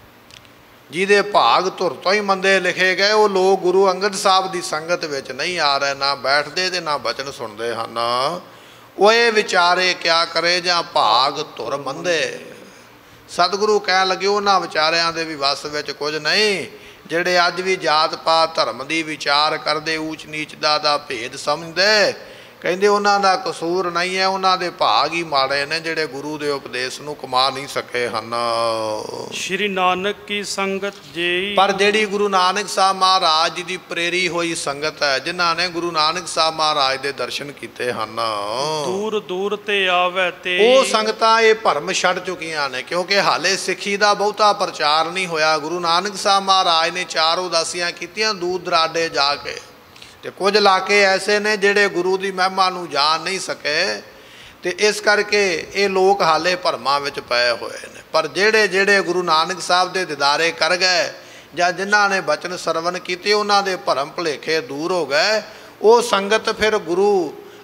ਜਿਹਦੇ ਭਾਗ ਧੁਰ ਤੋਂ ਹੀ ਮੰਦੇ ਲਿਖੇ ਗਏ ਉਹ ਲੋਕ ਗੁਰੂ ਅੰਗਦ ਸਾਹਿਬ ਦੀ ਸੰਗਤ ਵਿੱਚ ਨਹੀਂ ਆ ਰਹੇ, ਨਾ ਬੈਠਦੇ ਤੇ ਨਾ ਬਚਨ ਸੁਣਦੇ ਹਨ। ਉਹ ਇਹ ਵਿਚਾਰੇ ਕਿਆ ਕਰੇ ਜਾਂ ਭਾਗ ਧੁਰ ਮੰਦੇ। ਸਤਿਗੁਰੂ ਕਹਿਣ ਲੱਗੇ ਉਹਨਾਂ ਵਿਚਾਰਿਆਂ ਦੇ ਵੀ ਵੱਸ ਵਿੱਚ ਕੁਝ ਨਹੀਂ ਜਿਹੜੇ ਅੱਜ ਵੀ ਜਾਤ ਪਾਤ ਧਰਮ ਦੀ ਵਿਚਾਰ ਕਰਦੇ, ਊਚ ਨੀਚ ਦਾ ਦਾ ਭੇਦ ਸਮਝਦੇ। ਕਹਿੰਦੇ ਉਹਨਾਂ ਦਾ ਕਸੂਰ ਨਹੀਂ ਹੈ, ਉਹਨਾਂ ਦੇ ਭਾਗ ਹੀ ਮਾੜੇ ਨੇ ਜਿਹੜੇ ਗੁਰੂ ਦੇ ਉਪਦੇਸ਼ ਨੂੰ ਕਮਾ ਨਹੀਂ ਸਕੇ ਹਨ। ਸ਼੍ਰੀ ਨਾਨਕ ਕੀ ਸੰਗਤ ਜੀ, ਪਰ ਜਿਹੜੀ ਗੁਰੂ ਨਾਨਕ ਸਾਹਿਬ ਮਹਾਰਾਜ ਜੀ ਦੀ ਪ੍ਰੇਰੀ ਹੋਈ ਸੰਗਤ ਹੈ, ਜਿਨ੍ਹਾਂ ਨੇ ਗੁਰੂ ਨਾਨਕ ਸਾਹਿਬ ਮਹਾਰਾਜ ਦੇ ਦਰਸ਼ਨ ਕੀਤੇ ਹਨ, ਦੂਰ ਦੂਰ ਤੇ ਆਵੇ ਤੇ ਉਹ ਸੰਗਤਾਂ ਇਹ ਭਰਮ ਛੱਡ ਚੁੱਕੀਆਂ ਨੇ। ਕਿਉਂਕਿ ਹਾਲੇ ਸਿੱਖੀ ਦਾ ਬਹੁਤਾ ਪ੍ਰਚਾਰ ਨਹੀਂ ਹੋਇਆ। ਗੁਰੂ ਨਾਨਕ ਸਾਹਿਬ ਮਹਾਰਾਜ ਨੇ ਚਾਰ ਉਦਾਸੀਆਂ ਕੀਤੀਆਂ ਦੂਰ ਦਰਾਡੇ ਜਾ ਕੇ, ਤੇ ਕੁਝ ਇਲਾਕੇ ਐਸੇ ਨੇ ਜਿਹੜੇ ਗੁਰੂ ਦੀ ਮਹਿਮਾ ਨੂੰ ਜਾਣ ਨਹੀਂ ਸਕੇ, ਤੇ ਇਸ ਕਰਕੇ ਇਹ ਲੋਕ ਹਾਲੇ ਭਰਮਾਂ ਵਿੱਚ ਪਏ ਹੋਏ ਨੇ। ਪਰ ਜਿਹੜੇ ਜਿਹੜੇ ਗੁਰੂ ਨਾਨਕ ਸਾਹਿਬ ਦੇ ਦੀਦਾਰੇ ਕਰ ਗਏ ਜਾਂ ਜਿਨ੍ਹਾਂ ਨੇ ਬਚਨ ਸਰਵਨ ਕੀਤੇ ਉਹਨਾਂ ਦੇ ਭਰਮ ਭੁਲੇਖੇ ਦੂਰ ਹੋ ਗਏ। ਉਹ ਸੰਗਤ ਫਿਰ ਗੁਰੂ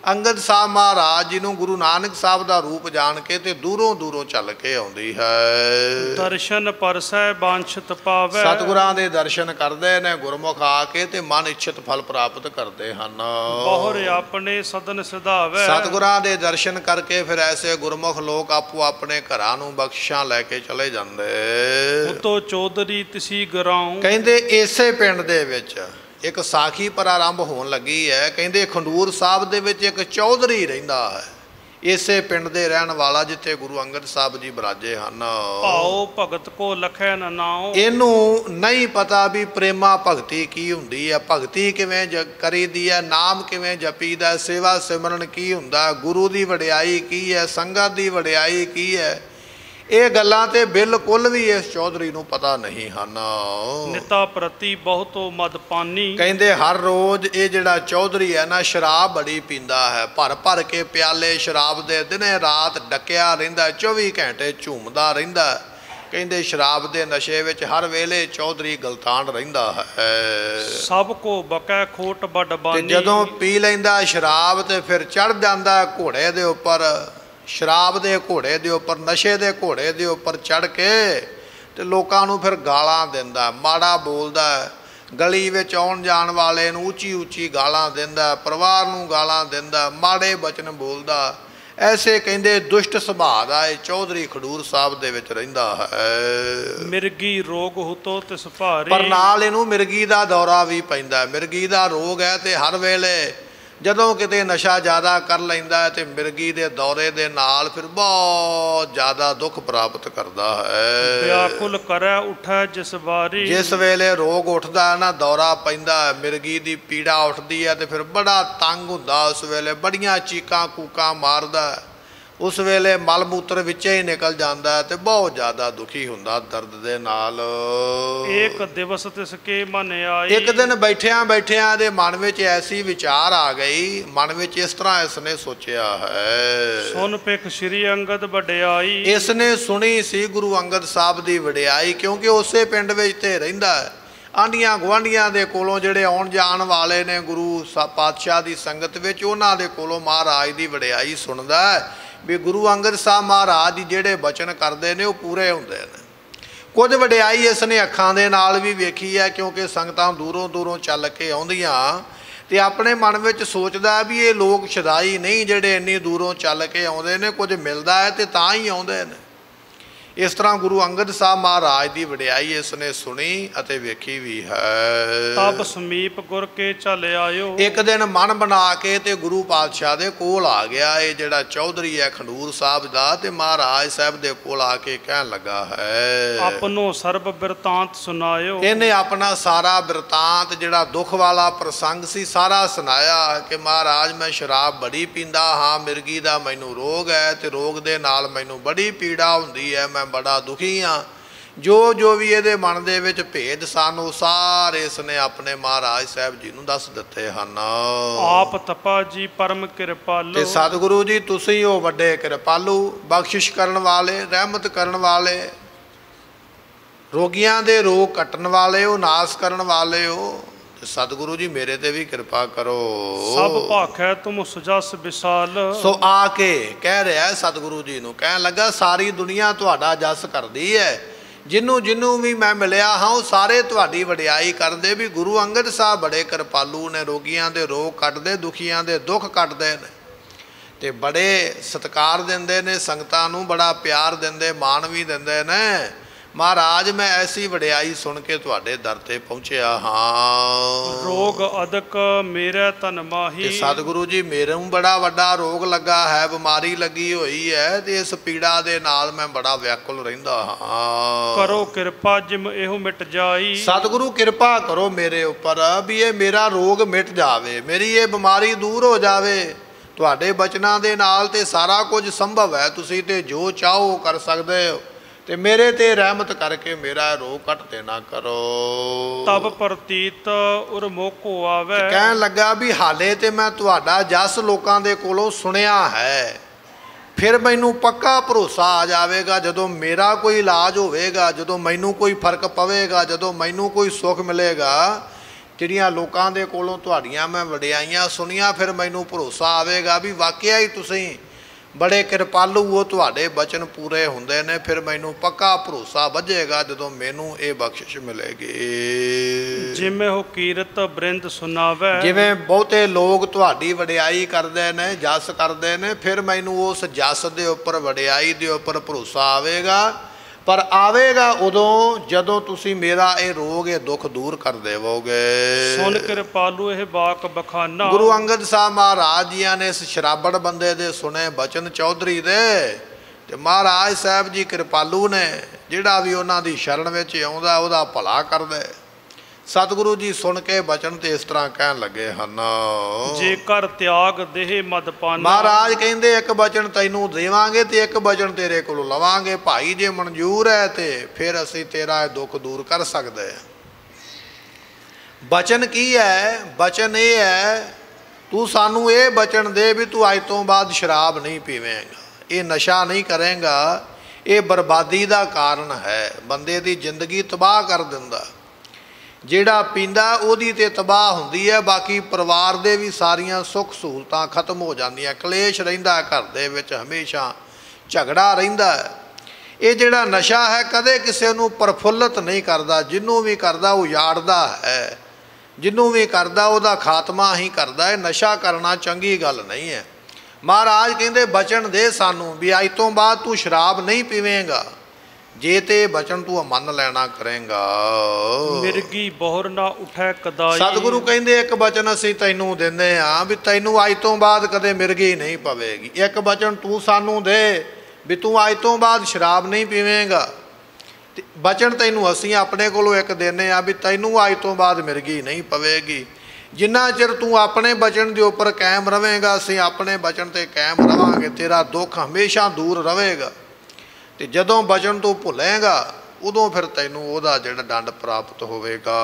ਅੰਗਦ ਸਾਹਿਬ ਮਹਾਰਾਜ ਜੀ ਨੂੰ ਗੁਰੂ ਨਾਨਕ ਸਾਹਿਬ ਦਾ ਰੂਪ ਜਾਣ ਕੇ ਤੇ ਦੂਰੋਂ ਦੂਰੋਂ ਚੱਲ ਕੇ ਆਉਂਦੀ ਹੈ। ਦਰਸ਼ਨ ਪਰਸੈ ਬਾਂਛਤ ਪਾਵੈ, ਸਤਿਗੁਰਾਂ ਦੇ ਦਰਸ਼ਨ ਕਰਦੇ ਨੇ ਗੁਰਮੁਖ ਆ ਕੇ ਤੇ ਮਨ ਇੱਛਤ ਫਲ ਪ੍ਰਾਪਤ ਕਰਦੇ ਹਨ। ਬਹੁਰ ਆਪਣੇ ਸਦਨ ਸਿਧਾਵੈ, ਸਤਿਗੁਰਾਂ ਦੇ ਦਰਸ਼ਨ ਕਰਕੇ ਫਿਰ ਐਸੇ ਗੁਰਮੁਖ ਲੋਕ ਆਪੋ ਆਪਣੇ ਘਰਾਂ ਨੂੰ ਬਖਸ਼ਿਸ਼ਾਂ ਲੈ ਕੇ ਚਲੇ ਜਾਂਦੇ। ਉਤੋਂ ਚੌਧਰੀ ਤਿਸੀ ਗਰਾਉ, ਕਹਿੰਦੇ ਇਸੇ ਪਿੰਡ ਦੇ ਵਿੱਚ ਇੱਕ ਸਾਖੀ ਪ੍ਰਾਰੰਭ ਹੋਣ ਲੱਗੀ ਹੈ। ਕਹਿੰਦੇ ਖੰਡੂਰ ਸਾਹਿਬ ਦੇ ਵਿੱਚ ਇੱਕ ਚੌਧਰੀ ਰਹਿੰਦਾ ਹੈ, ਇਸੇ ਪਿੰਡ ਦੇ ਰਹਿਣ ਵਾਲਾ ਜਿੱਥੇ ਗੁਰੂ ਅੰਗਦ ਸਾਹਿਬ ਜੀ ਬਿਰਾਜੇ ਹਨ। ਭਾਉ ਭਗਤ ਕੋ ਲਖੈ ਨ ਨਾਉ, ਇਹਨੂੰ ਨਹੀਂ ਪਤਾ ਵੀ ਪ੍ਰੇਮਾ ਭਗਤੀ ਕੀ ਹੁੰਦੀ ਹੈ, ਭਗਤੀ ਕਿਵੇਂ ਜ ਕਰੀਦੀ ਹੈ, ਨਾਮ ਕਿਵੇਂ ਜਪੀਦਾ, ਸੇਵਾ ਸਿਮਰਨ ਕੀ ਹੁੰਦਾ, ਗੁਰੂ ਦੀ ਵਡਿਆਈ ਕੀ ਹੈ, ਸੰਗਤ ਦੀ ਵਡਿਆਈ ਕੀ ਹੈ, ਇਹ ਗੱਲਾਂ ਤੇ ਬਿਲਕੁਲ ਵੀ ਇਸ ਚੌਧਰੀ ਨੂੰ ਪਤਾ ਨਹੀਂ ਹਨ। ਨਿਤਾ ਪ੍ਰਤੀ ਬਹੁਤੋ ਮਦਪਾਨੀ, ਕਹਿੰਦੇ ਹਰ ਰੋਜ਼ ਇਹ ਜਿਹੜਾ ਚੌਧਰੀ ਹੈ ਨਾ ਸ਼ਰਾਬ ਬੜੀ ਪੀਂਦਾ ਹੈ, ਭਰ ਭਰ ਕੇ ਪਿਆਲੇ ਸ਼ਰਾਬ ਦੇ ਦਿਨੇ ਰਾਤ ਡੱਕਿਆ ਰਹਿੰਦਾ, ਚੌਵੀ ਘੰਟੇ ਝੂਮਦਾ ਰਹਿੰਦਾ। ਕਹਿੰਦੇ ਸ਼ਰਾਬ ਦੇ ਨਸ਼ੇ ਵਿੱਚ ਹਰ ਵੇਲੇ ਚੌਧਰੀ ਗਲਤਾਨ ਰਹਿੰਦਾ ਹੈ। ਸਭ ਕੋ ਬਕੈ ਖੋਟ ਵੱਡ ਬਾਨੀ, ਤੇ ਜਦੋਂ ਪੀ ਲੈਂਦਾ ਸ਼ਰਾਬ ਤੇ ਫਿਰ ਚੜ ਜਾਂਦਾ ਘੋੜੇ ਦੇ ਉੱਪਰ, ਸ਼ਰਾਬ ਦੇ ਘੋੜੇ ਦੇ ਉੱਪਰ, ਨਸ਼ੇ ਦੇ ਘੋੜੇ ਦੇ ਉੱਪਰ ਚੜ ਕੇ ਤੇ ਲੋਕਾਂ ਨੂੰ ਫਿਰ ਗਾਲਾਂ ਦਿੰਦਾ, ਮਾੜਾ ਬੋਲਦਾ, ਗਲੀ ਵਿੱਚ ਆਉਣ ਜਾਣ ਵਾਲੇ ਨੂੰ ਉੱਚੀ ਉੱਚੀ ਗਾਲਾਂ ਦਿੰਦਾ, ਪਰਿਵਾਰ ਨੂੰ ਗਾਲਾਂ ਦਿੰਦਾ, ਮਾੜੇ ਬਚਨ ਬੋਲਦਾ। ਐਸੇ ਕਹਿੰਦੇ ਦੁਸ਼ਟ ਸੁਭਾਅ ਦਾ ਇਹ ਚੌਧਰੀ ਖਡੂਰ ਸਾਹਿਬ ਦੇ ਵਿੱਚ ਰਹਿੰਦਾ ਹੈ। ਮਿਰਗੀ ਰੋਗ ਹੁਤੋ ਤਿਸ ਭਾਰੀ, ਪਰ ਨਾਲ ਇਹਨੂੰ ਮਿਰਗੀ ਦਾ ਦੌਰਾ ਵੀ ਪੈਂਦਾ। ਮਿਰਗੀ ਦਾ ਰੋਗ ਹੈ ਤੇ ਹਰ ਵੇਲੇ ਜਦੋਂ ਕਿਤੇ ਨਸ਼ਾ ਜ਼ਿਆਦਾ ਕਰ ਲੈਂਦਾ ਤੇ ਮਿਰਗੀ ਦੇ ਦੌਰੇ ਦੇ ਨਾਲ ਫਿਰ ਬਹੁਤ ਜ਼ਿਆਦਾ ਦੁੱਖ ਪ੍ਰਾਪਤ ਕਰਦਾ ਹੈ। ਵਿਆਕੁਲ ਕਰੈ ਉਠੈ ਜਿਸ ਵਾਰੀ, ਜਿਸ ਵੇਲੇ ਰੋਗ ਉੱਠਦਾ ਨਾ, ਦੌਰਾ ਪੈਂਦਾ, ਮਿਰਗੀ ਦੀ ਪੀੜਾ ਉੱਠਦੀ ਹੈ ਤੇ ਫਿਰ ਬੜਾ ਤੰਗ ਹੁੰਦਾ, ਉਸ ਵੇਲੇ ਬੜੀਆਂ ਚੀਕਾਂ ਕੂਕਾਂ ਮਾਰਦਾ, ਉਸ ਵੇਲੇ ਮਲ ਮੂਤਰ ਵਿੱਚੇ ਹੀ ਨਿਕਲ ਜਾਂਦਾ ਤੇ ਬਹੁਤ ਜ਼ਿਆਦਾ ਦੁਖੀ ਹੁੰਦਾ ਦਰਦ ਦੇ ਨਾਲ। ਇੱਕ ਦਿਵਸ ਤਿਸ ਕੇ ਮਨ ਆਈ, ਇੱਕ ਦਿਨ ਬੈਠਿਆਂ ਬੈਠਿਆਂ ਦੇ ਮਨ ਵਿੱਚ ਐਸੀ ਵਿਚਾਰ ਆ ਗਈ, ਮਨ ਵਿੱਚ ਇਸ ਤਰ੍ਹਾਂ ਇਸਨੇ ਸੋਚਿਆ ਹੈ। ਸੁਨ ਪਿਖ ਸ੍ਰੀ ਅੰਗਦ ਵਡਿਆਈ, ਇਸਨੇ ਸੁਣੀ ਸੀ ਗੁਰੂ ਅੰਗਦ ਸਾਹਿਬ ਦੀ ਵਡਿਆਈ, ਕਿਉਂਕਿ ਉਸੇ ਪਿੰਡ ਵਿੱਚ ਤੇ ਰਹਿੰਦਾ ਹੈ। ਆਂਢੀਆਂ ਗੁਆਂਢੀਆਂ ਦੇ ਕੋਲੋਂ ਜਿਹੜੇ ਆਉਣ ਜਾਣ ਵਾਲੇ ਨੇ ਗੁਰੂ ਸਾ ਪਾਤਸ਼ਾਹ ਦੀ ਸੰਗਤ ਵਿੱਚ, ਉਹਨਾਂ ਦੇ ਕੋਲੋਂ ਮਹਾਰਾਜ ਦੀ ਵਡਿਆਈ ਸੁਣਦਾ ਵੀ ਗੁਰੂ ਅੰਗਦ ਸਾਹਿਬ ਮਹਾਰਾਜ ਜੀ ਜਿਹੜੇ ਬਚਨ ਕਰਦੇ ਨੇ ਉਹ ਪੂਰੇ ਹੁੰਦੇ ਨੇ। ਕੁਝ ਵਡਿਆਈ ਇਸਨੇ ਅੱਖਾਂ ਦੇ ਨਾਲ ਵੀ ਵੇਖੀ ਹੈ, ਕਿਉਂਕਿ ਸੰਗਤਾਂ ਦੂਰੋਂ ਦੂਰੋਂ ਚੱਲ ਕੇ ਆਉਂਦੀਆਂ ਤੇ ਆਪਣੇ ਮਨ ਵਿੱਚ ਸੋਚਦਾ ਵੀ ਇਹ ਲੋਕ ਸ਼ਦਾਈ ਨਹੀਂ ਜਿਹੜੇ ਇੰਨੀ ਦੂਰੋਂ ਚੱਲ ਕੇ ਆਉਂਦੇ ਨੇ, ਕੁਝ ਮਿਲਦਾ ਹੈ ਤੇ ਤਾਂ ਹੀ ਆਉਂਦੇ ਨੇ। ਇਸ ਤਰ੍ਹਾਂ ਗੁਰੂ ਅੰਗਦ ਸਾਹਿਬ ਮਹਾਰਾਜ ਦੀ ਵਡਿਆਈ ਇਸਨੇ ਸੁਣੀ ਅਤੇ ਵੇਖੀ ਵੀ ਹੈ। ਤਬ ਸਮੀਪ ਗੁਰ ਕੇ ਚੱਲ ਆਇਓ, ਇੱਕ ਦਿਨ ਮਨ ਬਣਾ ਕੇ ਤੇ ਗੁਰੂ ਪਾਤਸ਼ਾਹ ਦੇ ਕੋਲ ਆ ਗਿਆ। ਇਹ ਜਿਹੜਾ ਚੌਧਰੀ ਹੈ ਖੰਡੂਰ ਸਾਹਿਬ ਦਾ, ਤੇ ਮਹਾਰਾਜ ਸਾਹਿਬ ਦੇ ਕੋਲ ਆ ਕੇ ਕਹਿਣ ਲੱਗਾ ਹੈ, ਆਪਨੋ ਸਰਬ ਬਿਰਤਾਂਤ ਸੁਨਾਇਓ। ਇਹਨੇ ਆਪਣਾ ਸਾਰਾ ਬਿਰਤਾਂਤ ਜਿਹੜਾ ਦੁੱਖ ਵਾਲਾ ਪ੍ਰਸੰਗ ਸੀ ਸਾਰਾ ਸੁਣਾਇਆ ਕਿ ਮਹਾਰਾਜ ਮੈਂ ਸ਼ਰਾਬ ਬੜੀ ਪੀਂਦਾ ਹਾਂ, ਮਿਰਗੀ ਦਾ ਮੈਨੂੰ ਰੋਗ ਹੈ ਤੇ ਰੋਗ ਦੇ ਨਾਲ ਮੈਨੂੰ ਬੜੀ ਪੀੜਾ ਹੁੰਦੀ ਹੈ, ਮੈਂ ਬੜਾ ਦੁਖੀ ਹਾਂ। ਜੋ ਜੋ ਵੀ ਇਹਦੇ ਮਨ ਦੇ ਵਿੱਚ ਭੇਦ ਸਨ ਉਹ ਸਾਰੇ ਇਸਨੇ ਆਪਣੇ ਮਹਾਰਾਜ ਸਾਹਿਬ ਜੀ ਨੂੰ ਦੱਸ ਦਿੱਤੇ ਹਨ। ਆਪ ਤਪਾ ਜੀ ਪਰਮ ਕਿਰਪਾਲੂ, ਤੇ ਸਤਿਗੁਰੂ ਜੀ ਤੁਸੀਂ ਉਹ ਵੱਡੇ ਕਿਰਪਾਲੂ, ਬਖਸ਼ਿਸ਼ ਕਰਨ ਵਾਲੇ, ਰਹਿਮਤ ਕਰਨ ਵਾਲੇ, ਰੋਗੀਆਂ ਦੇ ਰੋਗ ਕੱਟਣ ਵਾਲੇ ਹੋ, ਨਾਸ ਕਰਨ ਵਾਲੇ ਹੋ। ਸਤਿਗੁਰੂ ਜੀ ਮੇਰੇ ਤੇ ਵੀ ਕਿਰਪਾ ਕਰੋ। ਸਭ ਭਾਖੈ ਤੁਮ ਸੁਜਸ ਵਿਸਾਲ, ਸੋ ਆ ਕੇ ਕਹਿ ਰਿਹਾ ਸਤਿਗੁਰੂ ਜੀ ਨੂੰ, ਕਹਿਣ ਲੱਗਾ ਸਾਰੀ ਦੁਨੀਆ ਤੁਹਾਡਾ ਜਸ ਕਰਦੀ ਹੈ, ਜਿਹਨੂੰ ਜਿਹਨੂੰ ਵੀ ਮੈਂ ਮਿਲਿਆ ਹਾਂ ਉਹ ਸਾਰੇ ਤੁਹਾਡੀ ਵਡਿਆਈ ਕਰਦੇ ਵੀ ਗੁਰੂ ਅੰਗਦ ਸਾਹਿਬ ਬੜੇ ਕਿਰਪਾਲੂ ਨੇ, ਰੋਗੀਆਂ ਦੇ ਰੋਗ ਕੱਟਦੇ, ਦੁਖੀਆਂ ਦੇ ਦੁੱਖ ਕੱਟਦੇ ਨੇ ਤੇ ਬੜੇ ਸਤਿਕਾਰ ਦਿੰਦੇ ਨੇ ਸੰਗਤਾਂ ਨੂੰ, ਬੜਾ ਪਿਆਰ ਦਿੰਦੇ, ਮਾਣ ਵੀ ਦਿੰਦੇ ਨੇ। ਮਹਾਰਾਜ ਮੈਂ ਐਸੀ ਵਡਿਆਈ ਸੁਣ ਕੇ ਤੁਹਾਡੇ ਦਰ ਤੇ ਪਹੁੰਚਿਆ ਹਾਂ। ਰੋਗ ਅਦਕ ਮੇਰੇ ਤਨ ਮਾਹੀ, ਤੇ ਸਤਿਗੁਰੂ ਜੀ ਮੇਰੇ ਨੂੰ ਬੜਾ ਵੱਡਾ ਰੋਗ ਲੱਗਾ ਹੈ, ਬਿਮਾਰੀ ਲੱਗੀ ਹੋਈ ਹੈ ਤੇ ਇਸ ਪੀੜਾ ਦੇ ਨਾਲ ਮੈਂ ਬੜਾ ਵਿਆਕੁਲ ਰਹਿੰਦਾ ਹਾਂ। ਕਰੋ ਕਿਰਪਾ ਜਿਮ ਇਹੋ ਮਿਟ ਜਾਈ, ਸਤਿਗੁਰੂ ਕਿਰਪਾ ਕਰੋ ਮੇਰੇ ਉੱਪਰ ਵੀ ਇਹ ਮੇਰਾ ਰੋਗ ਮਿਟ ਜਾਵੇ, ਮੇਰੀ ਇਹ ਬਿਮਾਰੀ ਦੂਰ ਹੋ ਜਾਵੇ। ਤੁਹਾਡੇ ਬਚਨਾਂ ਦੇ ਨਾਲ ਤੇ ਸਾਰਾ ਕੁਝ ਸੰਭਵ ਹੈ, ਤੁਸੀਂ ਤੇ ਜੋ ਚਾਹੋ ਕਰ ਸਕਦੇ ਹੋ, ਤੇ ਮੇਰੇ ਤੇ ਰਹਿਮਤ ਕਰਕੇ ਮੇਰਾ ਰੋਗ ਕੱਟ ਦੇਣਾ ਕਰੋ। ਤਬ ਪ੍ਰਤੀਤ ਉਰ ਮੋਕੋ ਆਵੇ, ਕਹਿਣ ਲੱਗਾ ਵੀ ਹਾਲੇ ਤੇ ਮੈਂ ਤੁਹਾਡਾ ਜਸ ਲੋਕਾਂ ਦੇ ਕੋਲੋਂ ਸੁਣਿਆ ਹੈ, ਫਿਰ ਮੈਨੂੰ ਪੱਕਾ ਭਰੋਸਾ ਆ ਜਾਵੇਗਾ ਜਦੋਂ ਮੇਰਾ ਕੋਈ ਇਲਾਜ ਹੋਵੇਗਾ, ਜਦੋਂ ਮੈਨੂੰ ਕੋਈ ਫਰਕ ਪਵੇਗਾ, ਜਦੋਂ ਮੈਨੂੰ ਕੋਈ ਸੁੱਖ ਮਿਲੇਗਾ ਜਿਹੜੀਆਂ ਲੋਕਾਂ ਦੇ ਕੋਲੋਂ ਤੁਹਾਡੀਆਂ ਮੈਂ ਵਡਿਆਈਆਂ ਸੁਣੀਆਂ, ਫਿਰ ਮੈਨੂੰ ਭਰੋਸਾ ਆਵੇਗਾ ਵੀ ਵਾਕਿਆ ਹੀ ਤੁਸੀਂ ਬੜੇ ਕਿਰਪਾਲੂ ਹੋ, ਤੁਹਾਡੇ ਬਚਨ ਪੂਰੇ ਹੁੰਦੇ ਨੇ। ਫਿਰ ਮੈਨੂੰ ਪੱਕਾ ਭਰੋਸਾ ਵੱਝੇਗਾ ਜਦੋਂ ਮੈਨੂੰ ਇਹ ਬਖਸ਼ਿਸ਼ ਮਿਲੇਗੀ। ਜਿਵੇਂ ਉਹ ਕੀਰਤ ਬ੍ਰਿੰਦ ਸੁਣਾਵੇ, ਜਿਵੇਂ ਬਹੁਤੇ ਲੋਕ ਤੁਹਾਡੀ ਵਡਿਆਈ ਕਰਦੇ ਨੇ, ਜਸ ਕਰਦੇ ਨੇ, ਫਿਰ ਮੈਨੂੰ ਉਸ ਜਸ ਦੇ ਉੱਪਰ, ਵਡਿਆਈ ਦੇ ਉੱਪਰ ਭਰੋਸਾ ਆਵੇਗਾ। ਪਰ ਆਵੇਗਾ ਉਦੋਂ ਜਦੋਂ ਤੁਸੀਂ ਮੇਰਾ ਇਹ ਰੋਗ, ਇਹ ਦੁੱਖ ਦੂਰ ਕਰ ਦੇਵੋਗੇ। ਸੁਣ ਕਿਰਪਾਲੂ ਇਹ ਬਾਕ ਬਖਾਨਾ। ਗੁਰੂ ਅੰਗਦ ਸਾਹਿਬ ਮਹਾਰਾਜ ਜੀਆਂ ਨੇ ਇਸ ਸ਼ਰਾਬੜ ਬੰਦੇ ਦੇ ਸੁਣੇ ਬਚਨ ਚੌਧਰੀ ਦੇ, ਤੇ ਮਹਾਰਾਜ ਸਾਹਿਬ ਜੀ ਕਿਰਪਾਲੂ ਨੇ, ਜਿਹੜਾ ਵੀ ਉਹਨਾਂ ਦੀ ਸ਼ਰਨ ਵਿੱਚ ਆਉਂਦਾ ਉਹਦਾ ਭਲਾ ਕਰਦੇ। ਸਤਿਗੁਰੂ ਜੀ ਸੁਣ ਕੇ ਬਚਨ ਤੇ ਇਸ ਤਰ੍ਹਾਂ ਕਹਿਣ ਲੱਗੇ ਹਨ, ਜੇ ਕਰ ਤਿਆਗ ਦੇਹ ਮਦ ਪਾਨਾ। ਮਹਾਰਾਜ ਕਹਿੰਦੇ ਇੱਕ ਬਚਨ ਤੈਨੂੰ ਦੇਵਾਂਗੇ ਤੇ ਇੱਕ ਬਚਨ ਤੇਰੇ ਕੋਲੋਂ ਲਵਾਂਗੇ। ਭਾਈ ਜੇ ਮਨਜ਼ੂਰ ਹੈ ਤੇ ਫਿਰ ਅਸੀਂ ਤੇਰਾ ਇਹ ਦੁੱਖ ਦੂਰ ਕਰ ਸਕਦੇ ਹਾਂ। ਬਚਨ ਕੀ ਹੈ? ਬਚਨ ਇਹ ਹੈ, ਤੂੰ ਸਾਨੂੰ ਇਹ ਬਚਨ ਦੇ ਵੀ ਤੂੰ ਅੱਜ ਤੋਂ ਬਾਅਦ ਸ਼ਰਾਬ ਨਹੀਂ ਪੀਵੇਂਗਾ, ਇਹ ਨਸ਼ਾ ਨਹੀਂ ਕਰੇਂਗਾ, ਇਹ ਬਰਬਾਦੀ ਦਾ ਕਾਰਨ ਹੈ, ਬੰਦੇ ਦੀ ਜ਼ਿੰਦਗੀ ਤਬਾਹ ਕਰ ਦਿੰਦਾ। ਜਿਹੜਾ ਪੀਂਦਾ ਉਹਦੀ ਤੇ ਤਬਾਹ ਹੁੰਦੀ ਹੈ, ਬਾਕੀ ਪਰਿਵਾਰ ਦੇ ਵੀ ਸਾਰੀਆਂ ਸੁੱਖ ਸਹੂਲਤਾਂ ਖਤਮ ਹੋ ਜਾਂਦੀਆਂ, ਕਲੇਸ਼ ਰਹਿੰਦਾ ਘਰ ਦੇ ਵਿੱਚ, ਹਮੇਸ਼ਾ ਝਗੜਾ ਰਹਿੰਦਾ ਹੈ। ਇਹ ਜਿਹੜਾ ਨਸ਼ਾ ਹੈ ਕਦੇ ਕਿਸੇ ਨੂੰ ਪ੍ਰਫੁੱਲਤ ਨਹੀਂ ਕਰਦਾ, ਜਿਹਨੂੰ ਵੀ ਕਰਦਾ ਉਹ ਉਜਾੜਦਾ ਹੈ, ਜਿਹਨੂੰ ਵੀ ਕਰਦਾ ਉਹਦਾ ਖਾਤਮਾ ਹੀ ਕਰਦਾ ਹੈ। ਨਸ਼ਾ ਕਰਨਾ ਚੰਗੀ ਗੱਲ ਨਹੀਂ ਹੈ। ਮਹਾਰਾਜ ਕਹਿੰਦੇ ਬਚਨ ਦੇ ਸਾਨੂੰ ਵੀ ਅੱਜ ਤੋਂ ਬਾਅਦ ਤੂੰ ਸ਼ਰਾਬ ਨਹੀਂ ਪੀਵੇਂਗਾ, ਜੇ ਤੇ ਬਚਨ ਤੂੰ ਮੰਨ ਲੈਣਾ ਕਰੇਂਗਾ। ਮਿਰਗੀ ਬੋਹਰ ਨਾ ਉਠੈ ਕਦਾਈ। ਸਤਿਗੁਰੂ ਕਹਿੰਦੇ ਇੱਕ ਬਚਨ ਅਸੀਂ ਤੈਨੂੰ ਦਿੰਦੇ ਹਾਂ ਵੀ ਤੈਨੂੰ ਅੱਜ ਤੋਂ ਬਾਅਦ ਕਦੇ ਮਿਰਗੀ ਨਹੀਂ ਪਵੇਗੀ। ਇੱਕ ਬਚਨ ਤੂੰ ਸਾਨੂੰ ਦੇ ਵੀ ਤੂੰ ਅੱਜ ਤੋਂ ਬਾਅਦ ਸ਼ਰਾਬ ਨਹੀਂ ਪੀਵੇਂਗਾ, ਤੇ ਬਚਨ ਤੈਨੂੰ ਅਸੀਂ ਆਪਣੇ ਕੋਲੋਂ ਇੱਕ ਦਿੰਦੇ ਹਾਂ ਵੀ ਤੈਨੂੰ ਅੱਜ ਤੋਂ ਬਾਅਦ ਮਿਰਗੀ ਨਹੀਂ ਪਵੇਗੀ। ਜਿੰਨਾ ਚਿਰ ਤੂੰ ਆਪਣੇ ਬਚਨ ਦੇ ਉੱਪਰ ਕਾਇਮ ਰਵੇਂਗਾ, ਅਸੀਂ ਆਪਣੇ ਬਚਨ 'ਤੇ ਕਾਇਮ ਰਵਾਂਗੇ, ਤੇਰਾ ਦੁੱਖ ਹਮੇਸ਼ਾ ਦੂਰ ਰਹੇਗਾ। ਤੇ ਜਦੋਂ ਬਚਨ ਤੂੰ ਭੁੱਲੇਗਾ ਉਦੋਂ ਫਿਰ ਤੈਨੂੰ ਉਹਦਾ ਜਿਹੜਾ ਦੰਡ ਪ੍ਰਾਪਤ ਹੋਵੇਗਾ।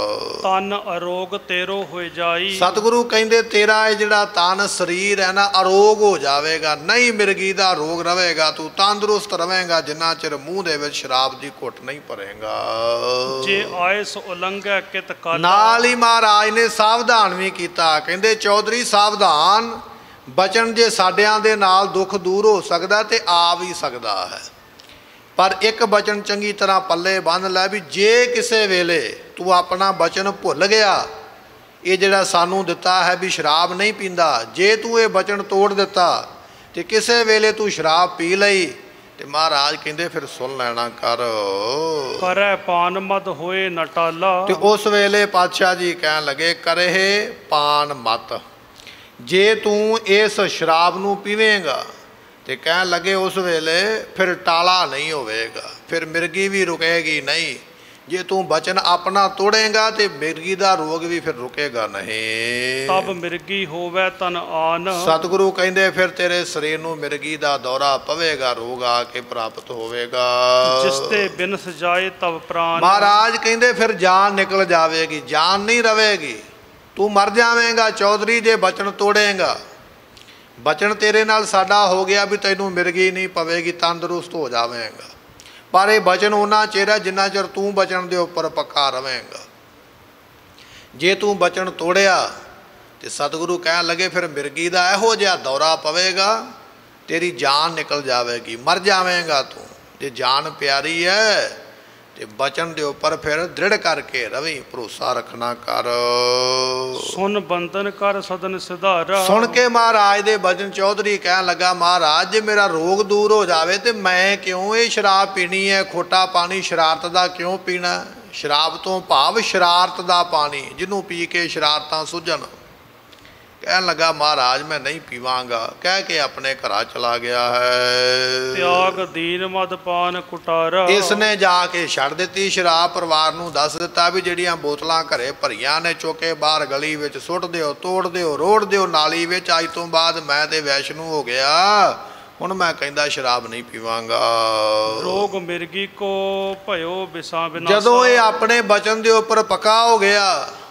ਤਨ ਅਰੋਗ ਤੇਰੋ ਹੋਏ ਜਾਈ। ਸਤਿਗੁਰੂ ਕਹਿੰਦੇ ਤੇਰਾ ਇਹ ਜਿਹੜਾ ਤਨ ਸਰੀਰ ਹੈ ਨਾ ਅਰੋਗ ਹੋ ਜਾਵੇਗਾ, ਨਹੀਂ ਮਿਰਗੀ ਦਾ ਰੋਗ ਰਹੇਗਾ, ਤੂੰ ਤੰਦਰੁਸਤ ਰਵੇਂਗਾ ਜਿੰਨਾ ਚਿਰ ਮੂੰਹ ਦੇ ਵਿੱਚ ਸ਼ਰਾਬ ਦੀ ਘੁੱਟ ਨਹੀਂ ਭਰੇਗਾ। ਜੇ ਆਇਸ ਉਲੰਘੈ ਕਿਤ ਕਾਲਾ। ਨਾਲ ਹੀ ਮਹਾਰਾਜ ਨੇ ਸਾਵਧਾਨ ਵੀ ਕੀਤਾ, ਕਹਿੰਦੇ ਚੌਧਰੀ ਸਾਵਧਾਨ, ਬਚਨ ਜੇ ਸਾਡਿਆਂ ਦੇ ਨਾਲ ਦੁੱਖ ਦੂਰ ਹੋ ਸਕਦਾ ਤੇ ਆ ਵੀ ਸਕਦਾ ਹੈ, ਪਰ ਇੱਕ ਬਚਨ ਚੰਗੀ ਤਰ੍ਹਾਂ ਪੱਲੇ ਬੰਨ੍ਹ ਲੈ ਵੀ ਜੇ ਕਿਸੇ ਵੇਲੇ ਤੂੰ ਆਪਣਾ ਬਚਨ ਭੁੱਲ ਗਿਆ, ਇਹ ਜਿਹੜਾ ਸਾਨੂੰ ਦਿੱਤਾ ਹੈ ਵੀ ਸ਼ਰਾਬ ਨਹੀਂ ਪੀਂਦਾ, ਜੇ ਤੂੰ ਇਹ ਬਚਨ ਤੋੜ ਦਿੱਤਾ ਤੇ ਕਿਸੇ ਵੇਲੇ ਤੂੰ ਸ਼ਰਾਬ ਪੀ ਲਈ ਤੇ ਮਹਾਰਾਜ ਕਹਿੰਦੇ ਫਿਰ ਸੁਣ ਲੈਣਾ ਕਰ। ਕਰੈ ਪਾਨ ਮਦ ਹੋਏ ਨ ਟਾਲਾ। ਤੇ ਉਸ ਵੇਲੇ ਪਾਤਸ਼ਾਹ ਜੀ ਕਹਿਣ ਲੱਗੇ ਕਰਹਿ ਪਾਨ ਮਤ, ਜੇ ਤੂੰ ਇਸ ਸ਼ਰਾਬ ਨੂੰ ਪੀਵੇਂਗਾ ਤੇ ਕਹਿਣ ਲੱਗੇ ਉਸ ਵੇਲੇ ਫਿਰ ਟਾਲਾ ਨਹੀਂ ਹੋਵੇਗਾ, ਫਿਰ ਮਿਰਗੀ ਵੀ ਰੁਕੇਗੀ ਨਹੀਂ। ਜੇ ਤੂੰ ਬਚਨ ਆਪਣਾ ਤੋੜੇਗਾ ਤੇ ਮਿਰਗੀ ਦਾ ਰੋਗ ਵੀ ਫਿਰ ਰੁਕੇਗਾ ਨਹੀਂ। ਤਬ ਮਿਰਗੀ ਹੋਵੇ ਤਨ ਆਨ। ਸਤਿਗੁਰੂ ਕਹਿੰਦੇ ਫਿਰ ਤੇਰੇ ਸਰੀਰ ਨੂੰ ਮਿਰਗੀ ਦਾ ਦੌਰਾ ਪਵੇਗਾ, ਰੋਗ ਆ ਕੇ ਪ੍ਰਾਪਤ ਹੋਵੇਗਾ। ਜਿਸ ਤੇ ਬਿਨਸ ਜਾਏ ਤਬ ਪ੍ਰਾਨ। ਮਹਾਰਾਜ ਕਹਿੰਦੇ ਫਿਰ ਜਾਨ ਨਿਕਲ ਜਾਵੇਗੀ, ਜਾਨ ਨਹੀਂ ਰਵੇਗੀ, ਤੂੰ ਮਰ ਜਾਵੇਂਗਾ ਚੌਧਰੀ ਜੇ ਬਚਨ ਤੋੜੇਗਾ। ਬਚਨ ਤੇਰੇ ਨਾਲ ਸਾਡਾ ਹੋ ਗਿਆ ਵੀ ਤੈਨੂੰ ਮਿਰਗੀ ਨਹੀਂ ਪਵੇਗੀ, ਤੰਦਰੁਸਤ ਹੋ ਜਾਵੇਂਗਾ, ਪਰ ਇਹ ਬਚਨ ਉਹਨਾਂ ਚਿਰ ਹੈ ਜਿੰਨਾ ਚਿਰ ਤੂੰ ਬਚਨ ਦੇ ਉੱਪਰ ਪੱਕਾ ਰਵੇਂਗਾ। ਜੇ ਤੂੰ ਬਚਨ ਤੋੜਿਆ ਤੇ ਸਤਿਗੁਰੂ ਕਹਿਣ ਲੱਗੇ ਫਿਰ ਮਿਰਗੀ ਦਾ ਇਹੋ ਜਿਹਾ ਦੌਰਾ ਪਵੇਗਾ, ਤੇਰੀ ਜਾਨ ਨਿਕਲ ਜਾਵੇਗੀ, ਮਰ ਜਾਵੇਂਗਾ ਤੂੰ। ਜੇ ਜਾਨ ਪਿਆਰੀ ਹੈ ਤੇ ਬਚਨ ਦੇ ਉੱਪਰ ਫਿਰ ਦ੍ਰਿੜ ਕਰਕੇ ਰਵੀ, ਭਰੋਸਾ ਰੱਖਣਾ ਕਰ। ਸੁਨ ਬੰਧਨ ਕਰ ਸਦਨ ਸਿਧਾਰਾ। ਸੁਣ ਕੇ ਮਹਾਰਾਜ ਦੇ ਬਚਨ ਚੌਧਰੀ ਕਹਿਣ ਲੱਗਾ ਮਹਾਰਾਜ ਜੇ ਮੇਰਾ ਰੋਗ ਦੂਰ ਹੋ ਜਾਵੇ ਤੇ ਮੈਂ ਕਿਉਂ ਇਹ ਸ਼ਰਾਬ ਪੀਣੀ ਹੈ, ਖੋਟਾ ਪਾਣੀ ਸ਼ਰਾਰਤ ਦਾ ਕਿਉਂ ਪੀਣਾ। ਸ਼ਰਾਬ ਤੋਂ ਭਾਵ ਸ਼ਰਾਰਤ ਦਾ ਪਾਣੀ, ਜਿਹਨੂੰ ਪੀ ਕੇ ਸ਼ਰਾਰਤਾਂ ਸੁਝਣ। ਕਹਿਣ ਲੱਗਾ ਮਹਾਰਾਜ ਮੈਂ ਨਹੀਂ ਪੀਵਾਂਗਾ, ਕਹਿ ਕੇ ਆਪਣੇ ਘਰਾਂ ਚਲਾ ਗਿਆ ਹੈ। ਤਿਆਗ ਦੀਨ ਮਦ ਪਾਨ ਕੁਟਾਰਾ। ਇਸ ਨੇ ਜਾ ਕੇ ਛੱਡ ਦਿੱਤੀ ਸ਼ਰਾਬ, ਪਰਿਵਾਰ ਨੂੰ ਦੱਸ ਦਿੱਤਾ ਵੀ ਜਿਹੜੀਆਂ ਬੋਤਲਾਂ ਘਰੇ ਭਰੀਆਂ ਨੇ ਚੁੱਕ ਕੇ ਬਾਹਰ ਗਲੀ ਵਿੱਚ ਸੁੱਟ ਦਿਓ, ਤੋੜ ਦਿਓ, ਰੋੜ ਦਿਓ ਨਾਲੀ ਵਿੱਚ, ਅੱਜ ਤੋਂ ਬਾਅਦ ਮੈਂ ਤੇ ਵੈਸ਼ਨੂੰ ਹੋ ਗਿਆ, ਹੁਣ ਮੈਂ ਕਹਿੰਦਾ ਸ਼ਰਾਬ ਨਹੀਂ ਪੀਵਾਂਗਾ। ਰੋਗ ਮਿਰਗੀ ਕੋ ਭਇਓ ਬਿਸਾ ਬਿਨਾਸਾ। ਜਦੋਂ ਇਹ ਆਪਣੇ ਬਚਨ ਦੇ ਉੱਪਰ ਪੱਕਾ ਹੋ ਗਿਆ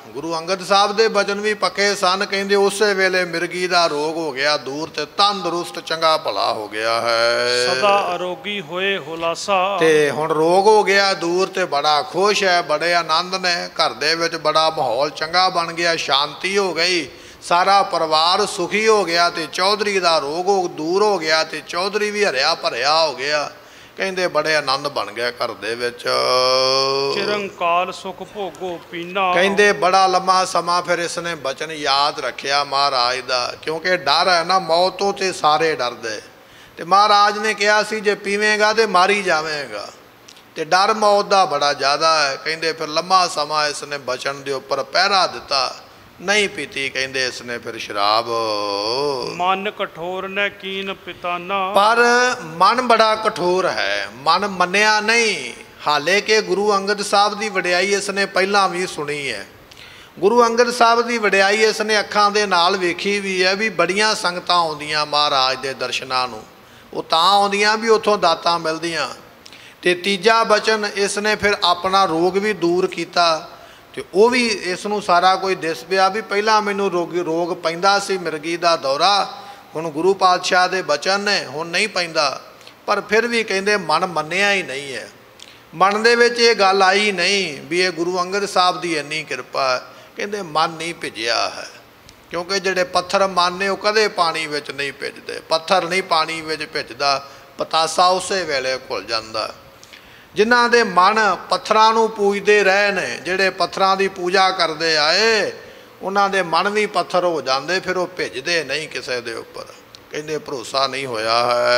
ਗੁਰੂ ਅੰਗਦ ਸਾਹਿਬ ਦੇ ਬਚਨ ਵੀ ਪੱਕੇ ਸਨ। ਕਹਿੰਦੇ ਉਸੇ ਵੇਲੇ ਮਿਰਗੀ ਦਾ ਰੋਗ ਹੋ ਗਿਆ ਦੂਰ ਤੇ ਤੰਦਰੁਸਤ ਚੰਗਾ ਭਲਾ ਹੋ ਗਿਆ ਹੈ। ਸਦਾ ਅਰੋਗੀ ਹੋਏ ਹੁਲਾਸਾ। ਤੇ ਹੁਣ ਰੋਗ ਹੋ ਗਿਆ ਦੂਰ ਤੇ ਬੜਾ ਖੁਸ਼ ਹੈ, ਬੜੇ ਆਨੰਦ ਨੇ। ਘਰ ਦੇ ਵਿੱਚ ਬੜਾ ਮਾਹੌਲ ਚੰਗਾ ਬਣ ਗਿਆ, ਸ਼ਾਂਤੀ ਹੋ ਗਈ, ਸਾਰਾ ਪਰਿਵਾਰ ਸੁਖੀ ਹੋ ਗਿਆ ਤੇ ਚੌਧਰੀ ਦਾ ਰੋਗ ਦੂਰ ਹੋ ਗਿਆ ਤੇ ਚੌਧਰੀ ਵੀ ਹਰਿਆ ਭਰਿਆ ਹੋ ਗਿਆ। ਕਹਿੰਦੇ ਬੜੇ ਆਨੰਦ ਬਣ ਗਿਆ ਘਰ ਦੇ ਵਿੱਚ। ਚਿਰੰਕਾਲ ਸੁਖ ਭੋਗੋ ਪੀਨਾ। ਕਹਿੰਦੇ ਬੜਾ ਲੰਮਾ ਸਮਾਂ ਫਿਰ ਇਸਨੇ ਬਚਨ ਯਾਦ ਰੱਖਿਆ ਮਹਾਰਾਜ ਦਾ, ਕਿਉਂਕਿ ਡਰ ਹੈ ਨਾ ਮੌਤ ਤੋਂ ਤੇ ਸਾਰੇ ਡਰਦੇ। ਤੇ ਮਹਾਰਾਜ ਨੇ ਕਿਹਾ ਸੀ ਜੇ ਪੀਵੇਂਗਾ ਤੇ ਮਾਰੀ ਜਾਵੇਂਗਾ, ਤੇ ਡਰ ਮੌਤ ਦਾ ਬੜਾ ਜ਼ਿਆਦਾ ਹੈ। ਕਹਿੰਦੇ ਫਿਰ ਲੰਮਾ ਸਮਾਂ ਇਸਨੇ ਬਚਨ ਦੇ ਉੱਪਰ ਪਹਿਰਾ ਦਿੱਤਾ, ਨਹੀਂ ਪੀਤੀ। ਕਹਿੰਦੇ ਇਸਨੇ ਫਿਰ ਸ਼ਰਾਬ। ਮਨ ਕਠੋਰ ਨੇ ਕੀਨ ਪਿਤਾਨਾ। ਪਰ ਮਨ ਬੜਾ ਕਠੋਰ ਹੈ, ਮਨ ਮੰਨਿਆ ਨਹੀਂ। ਹਾਲੇ ਕਿ ਗੁਰੂ ਅੰਗਦ ਸਾਹਿਬ ਦੀ ਵਡਿਆਈ ਇਸਨੇ ਪਹਿਲਾਂ ਵੀ ਸੁਣੀ ਹੈ। ਗੁਰੂ ਅੰਗਦ ਸਾਹਿਬ ਦੀ ਵਡਿਆਈ ਇਸਨੇ ਅੱਖਾਂ ਦੇ ਨਾਲ ਵੇਖੀ ਵੀ ਹੈ, ਵੀ ਬੜੀਆਂ ਸੰਗਤਾਂ ਆਉਂਦੀਆਂ ਮਹਾਰਾਜ ਦੇ ਦਰਸ਼ਨਾਂ ਨੂੰ। ਉਹ ਤਾਂ ਆਉਂਦੀਆਂ ਵੀ ਉੱਥੋਂ ਦਾਤਾਂ ਮਿਲਦੀਆਂ। ਤੇ ਤੀਜਾ ਬਚਨ ਇਸਨੇ ਫਿਰ ਆਪਣਾ ਰੋਗ ਵੀ ਦੂਰ ਕੀਤਾ। ਤੇ ਉਹ ਵੀ ਇਸ ਨੂੰ ਸਾਰਾ ਕੁਝ ਦਿਸ ਪਿਆ ਵੀ ਪਹਿਲਾਂ ਮੈਨੂੰ ਰੋਗ ਰੋਗ ਪੈਂਦਾ ਸੀ ਮਿਰਗੀ ਦਾ ਦੌਰਾ, ਹੁਣ ਗੁਰੂ ਪਾਤਸ਼ਾਹ ਦੇ ਬਚਨ ਨੇ ਹੁਣ ਨਹੀਂ ਪੈਂਦਾ। ਪਰ ਫਿਰ ਵੀ ਕਹਿੰਦੇ ਮਨ ਮੰਨਿਆ ਹੀ ਨਹੀਂ ਹੈ, ਮਨ ਦੇ ਵਿੱਚ ਇਹ ਗੱਲ ਆਈ ਨਹੀਂ ਵੀ ਇਹ ਗੁਰੂ ਅੰਗਦ ਸਾਹਿਬ ਦੀ ਇੰਨੀ ਕਿਰਪਾ। ਕਹਿੰਦੇ ਮਨ ਨਹੀਂ ਭਿੱਜਿਆ ਹੈ, ਕਿਉਂਕਿ ਜਿਹੜੇ ਪੱਥਰ ਮਨ ਨੇ ਉਹ ਕਦੇ ਪਾਣੀ ਵਿੱਚ ਨਹੀਂ ਭਿੱਜਦੇ। ਪੱਥਰ ਨਹੀਂ ਪਾਣੀ ਵਿੱਚ ਭਿੱਜਦਾ, ਪਤਾਸਾ ਉਸੇ ਵੇਲੇ ਘੁਲ ਜਾਂਦਾ। ਜਿਨ੍ਹਾਂ ਦੇ ਮਨ ਪੱਥਰਾਂ ਨੂੰ ਪੂਜਦੇ ਰਹੇ ਨੇ, ਜਿਹੜੇ ਪੱਥਰਾਂ ਦੀ ਪੂਜਾ ਕਰਦੇ ਆਏ, ਉਹਨਾਂ ਦੇ ਮਨ ਵੀ ਪੱਥਰ ਹੋ ਜਾਂਦੇ, ਫਿਰ ਉਹ ਭਿੱਜਦੇ ਨਹੀਂ ਕਿਸੇ ਦੇ ਉੱਪਰ। ਕਹਿੰਦੇ ਭਰੋਸਾ ਨਹੀਂ ਹੋਇਆ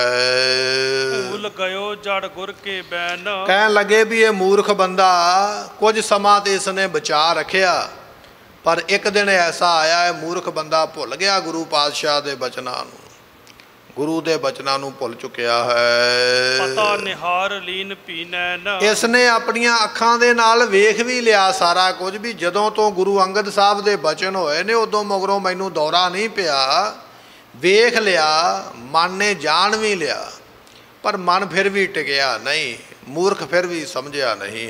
ਹੈ। ਭੂਲ ਗਇਓ ਜੜ ਗੁਰ ਕੇ ਬੈਨ। ਕਹਿਣ ਲੱਗੇ ਵੀ ਇਹ ਮੂਰਖ ਬੰਦਾ ਕੁਝ ਸਮਾਂ ਤੇ ਇਸਨੇ ਬਚਾ ਰੱਖਿਆ, ਪਰ ਇੱਕ ਦਿਨ ਐਸਾ ਆਇਆ ਹੈ ਮੂਰਖ ਬੰਦਾ ਭੁੱਲ ਗਿਆ ਗੁਰੂ ਪਾਤਸ਼ਾਹ ਦੇ ਬਚਨਾਂ ਨੂੰ, ਗੁਰੂ ਦੇ ਬਚਨਾਂ ਨੂੰ ਭੁੱਲ ਚੁੱਕਿਆ ਹੈ। ਪਤਾ ਨਿਹਾਰ ਲੀਨ ਪੀਨੈਨ। ਇਸਨੇ ਆਪਣੀਆਂ ਅੱਖਾਂ ਦੇ ਨਾਲ ਵੇਖ ਵੀ ਲਿਆ ਸਾਰਾ ਕੁਝ, ਵੀ ਜਦੋਂ ਤੋਂ ਗੁਰੂ ਅੰਗਦ ਸਾਹਿਬ ਦੇ ਬਚਨ ਹੋਏ ਨੇ ਉਦੋਂ ਮਗਰੋਂ ਮੈਨੂੰ ਦੌਰਾ ਨਹੀਂ ਪਿਆ। ਵੇਖ ਲਿਆ, ਮਨ ਨੇ ਜਾਣ ਵੀ ਲਿਆ, ਪਰ ਮਨ ਫਿਰ ਵੀ ਟਿਕਿਆ ਨਹੀਂ। ਮੂਰਖ ਫਿਰ ਵੀ ਸਮਝਿਆ ਨਹੀਂ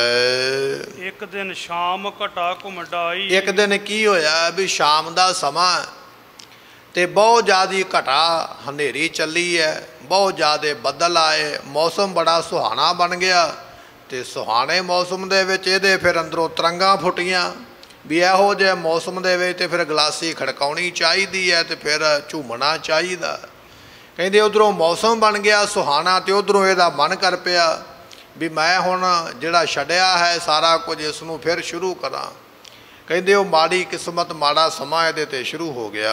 ਹੈ। ਇੱਕ ਦਿਨ ਸ਼ਾਮ ਘਟਾ ਘੁਮਡਾਈ। ਇੱਕ ਦਿਨ ਕੀ ਹੋਇਆ ਵੀ ਸ਼ਾਮ ਦਾ ਸਮਾਂ ਤੇ ਬਹੁਤ ਜ਼ਿਆਦੀ ਘਟਾ ਹਨੇਰੀ ਚੱਲੀ ਹੈ, ਬਹੁਤ ਜ਼ਿਆਦੇ ਬੱਦਲ ਆਏ, ਮੌਸਮ ਬੜਾ ਸੁਹਾਣਾ ਬਣ ਗਿਆ। ਤੇ ਸੁਹਾਣੇ ਮੌਸਮ ਦੇ ਵਿੱਚ ਇਹਦੇ ਫਿਰ ਅੰਦਰੋਂ ਤਰੰਗਾਂ ਫੁੱਟੀਆਂ ਵੀ ਇਹੋ ਜਿਹੇ ਮੌਸਮ ਦੇ ਵਿੱਚ ਤੇ ਫਿਰ ਗਲਾਸੀ ਖੜਕਾਉਣੀ ਚਾਹੀਦੀ ਹੈ ਤੇ ਫਿਰ ਝੂਮਣਾ ਚਾਹੀਦਾ। ਕਹਿੰਦੇ ਉੱਧਰੋਂ ਮੌਸਮ ਬਣ ਗਿਆ ਸੁਹਾਣਾ ਤੇ ਉੱਧਰੋਂ ਇਹਦਾ ਮਨ ਕਰ ਪਿਆ ਵੀ ਮੈਂ ਹੁਣ ਜਿਹੜਾ ਛੱਡਿਆ ਹੈ ਸਾਰਾ ਕੁਝ ਇਸ ਨੂੰ ਫਿਰ ਸ਼ੁਰੂ ਕਰਾਂ। ਕਹਿੰਦੇ ਉਹ ਮਾੜੀ ਕਿਸਮਤ ਮਾੜਾ ਸਮਾਂ ਇਹਦੇ ਤੇ ਸ਼ੁਰੂ ਹੋ ਗਿਆ